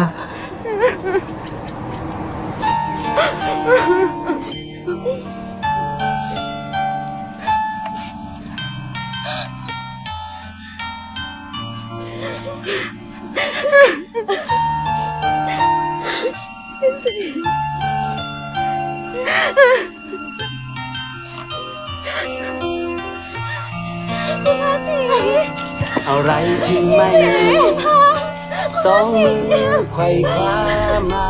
Speaker 18: อะไรที่ไม่สองมือไขว่คว้ามา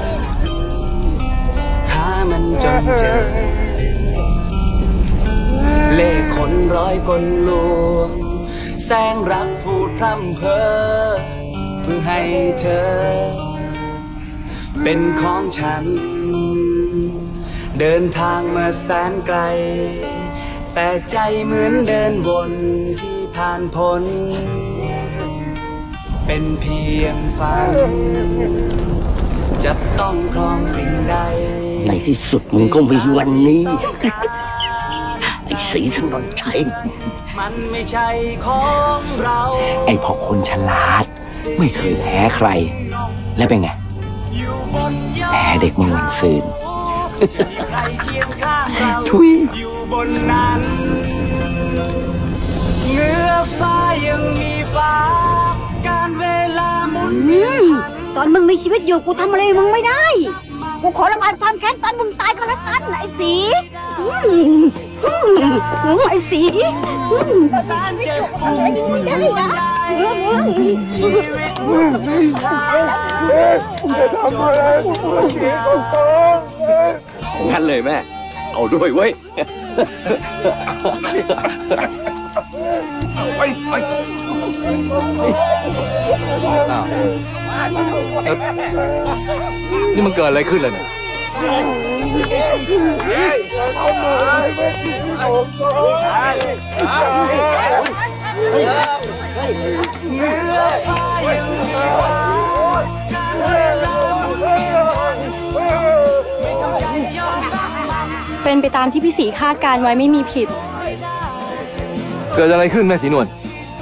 Speaker 18: หามันจนเจอเล่ห์คนร้อยกลลวงแสงรักพูดพร่ำเพ้อเพื่อให้เธอเป็นของฉันเดินทางมาแสนไกลแต่ใจเหมือนเดินวนที่ผ่านพ้นเป็นเพียงฝันจะต้องครองสิ่งใด
Speaker 5: ในที่สุดมึงก็มีวันนี้ ไอ้ศรีถนนชัย
Speaker 18: มันไม่ใช่ของเรา
Speaker 10: ไอ้พอคนฉลาด ไม่เคยแพ้ใคร แล้วเป็นไงแพ้เด็กเมื่อวันซืน
Speaker 18: ทุยอยู่บนนั้นเหนือฟ้ายังมีฟ้าการเวลาหมุนเวียน
Speaker 1: ตอนมึงมีชีวิตอยู่กูทำอะไรมึงไม่ได้ กูขอระบายความแค้นตอนมึงตายก็แล้วกันไอ้สีไอ้สีตอนไม่จบทำอะไรมึงไม่ได้นะ
Speaker 18: ชีวิตจะทำอะไรกูเสียก็ต้อง
Speaker 10: งั้นเลยแม่ เอาด้วยเว้ย
Speaker 7: ไปไป
Speaker 12: อ้าวเอ๊ะนี่มันเกิดอะไรขึ้นเลยเนี่ย
Speaker 17: เป็นไปตามที่พี่ศรีคาดการไว้ไม่มีผิด
Speaker 12: เกิดอะไรขึ้นแม่สีนวล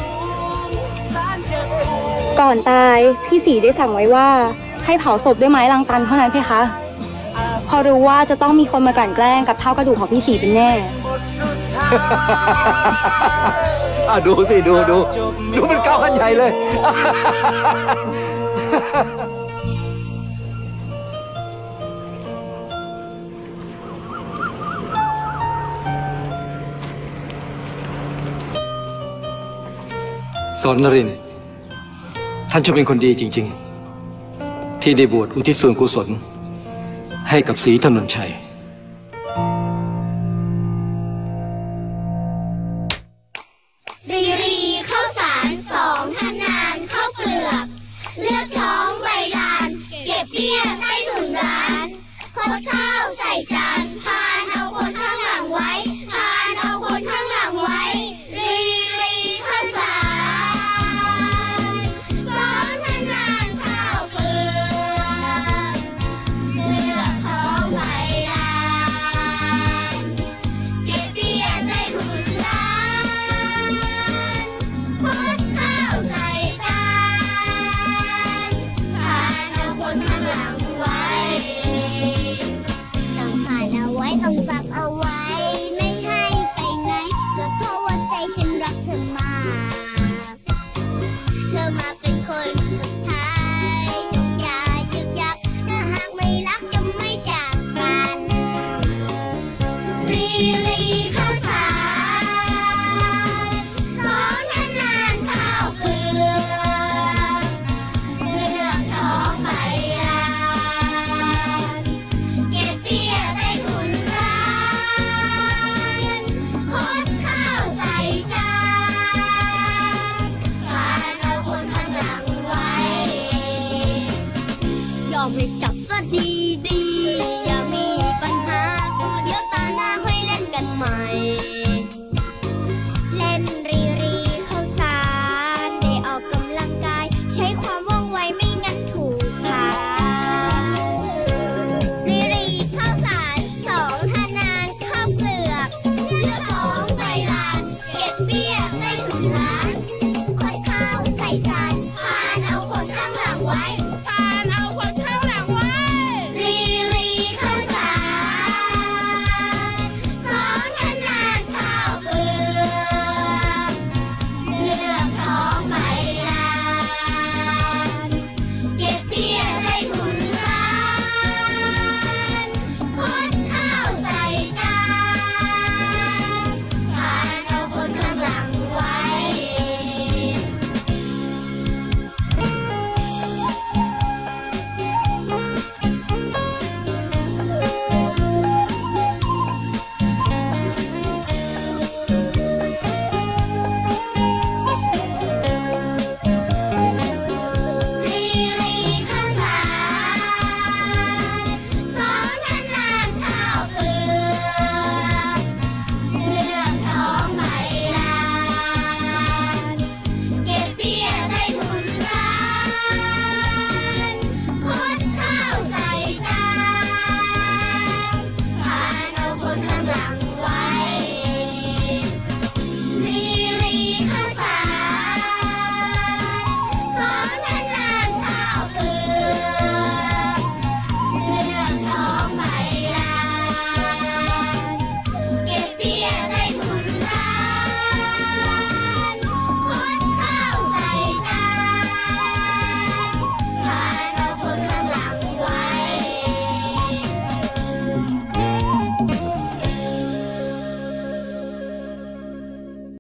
Speaker 17: ก่อนตายพี่ศรีได้สั่งไว้ว่าให้เผาศพด้วยไม้ลังตันเท่านั้นเพคะพอรู้ว่าจะต้องมีคนมากลั่นแกล้งกับเท่ากระดูกของพี่ศรีเป็นแน่
Speaker 12: อ่ะดูสิดูดูดูมันก้าวขันใหญ่เลย สอนนรินทร์ท่านจะเป็นคนดีจริงๆที่ได้บวชอุทิศส่วนกุศลให้กับศรีถนนชัย
Speaker 1: รีรีข้าวสารสองทนานข้าวเปลือกเลือกท้องใบลานเก็บเบี้ยใต้ถุนร้านคดข้าวใส่จานพานเอาคนข้างหลังไว้พานเอาคนข้างหลังไว้รีรีข้าวสารสองทนานข้าวเปลือกเลือกท้องใบลานเก็บเบี้ยใต้ถุนร้านคดข้าวใส่จานพานเอาคนข้างหลังไว้ต้องพานเอาไว้ต้องจับเอาไว้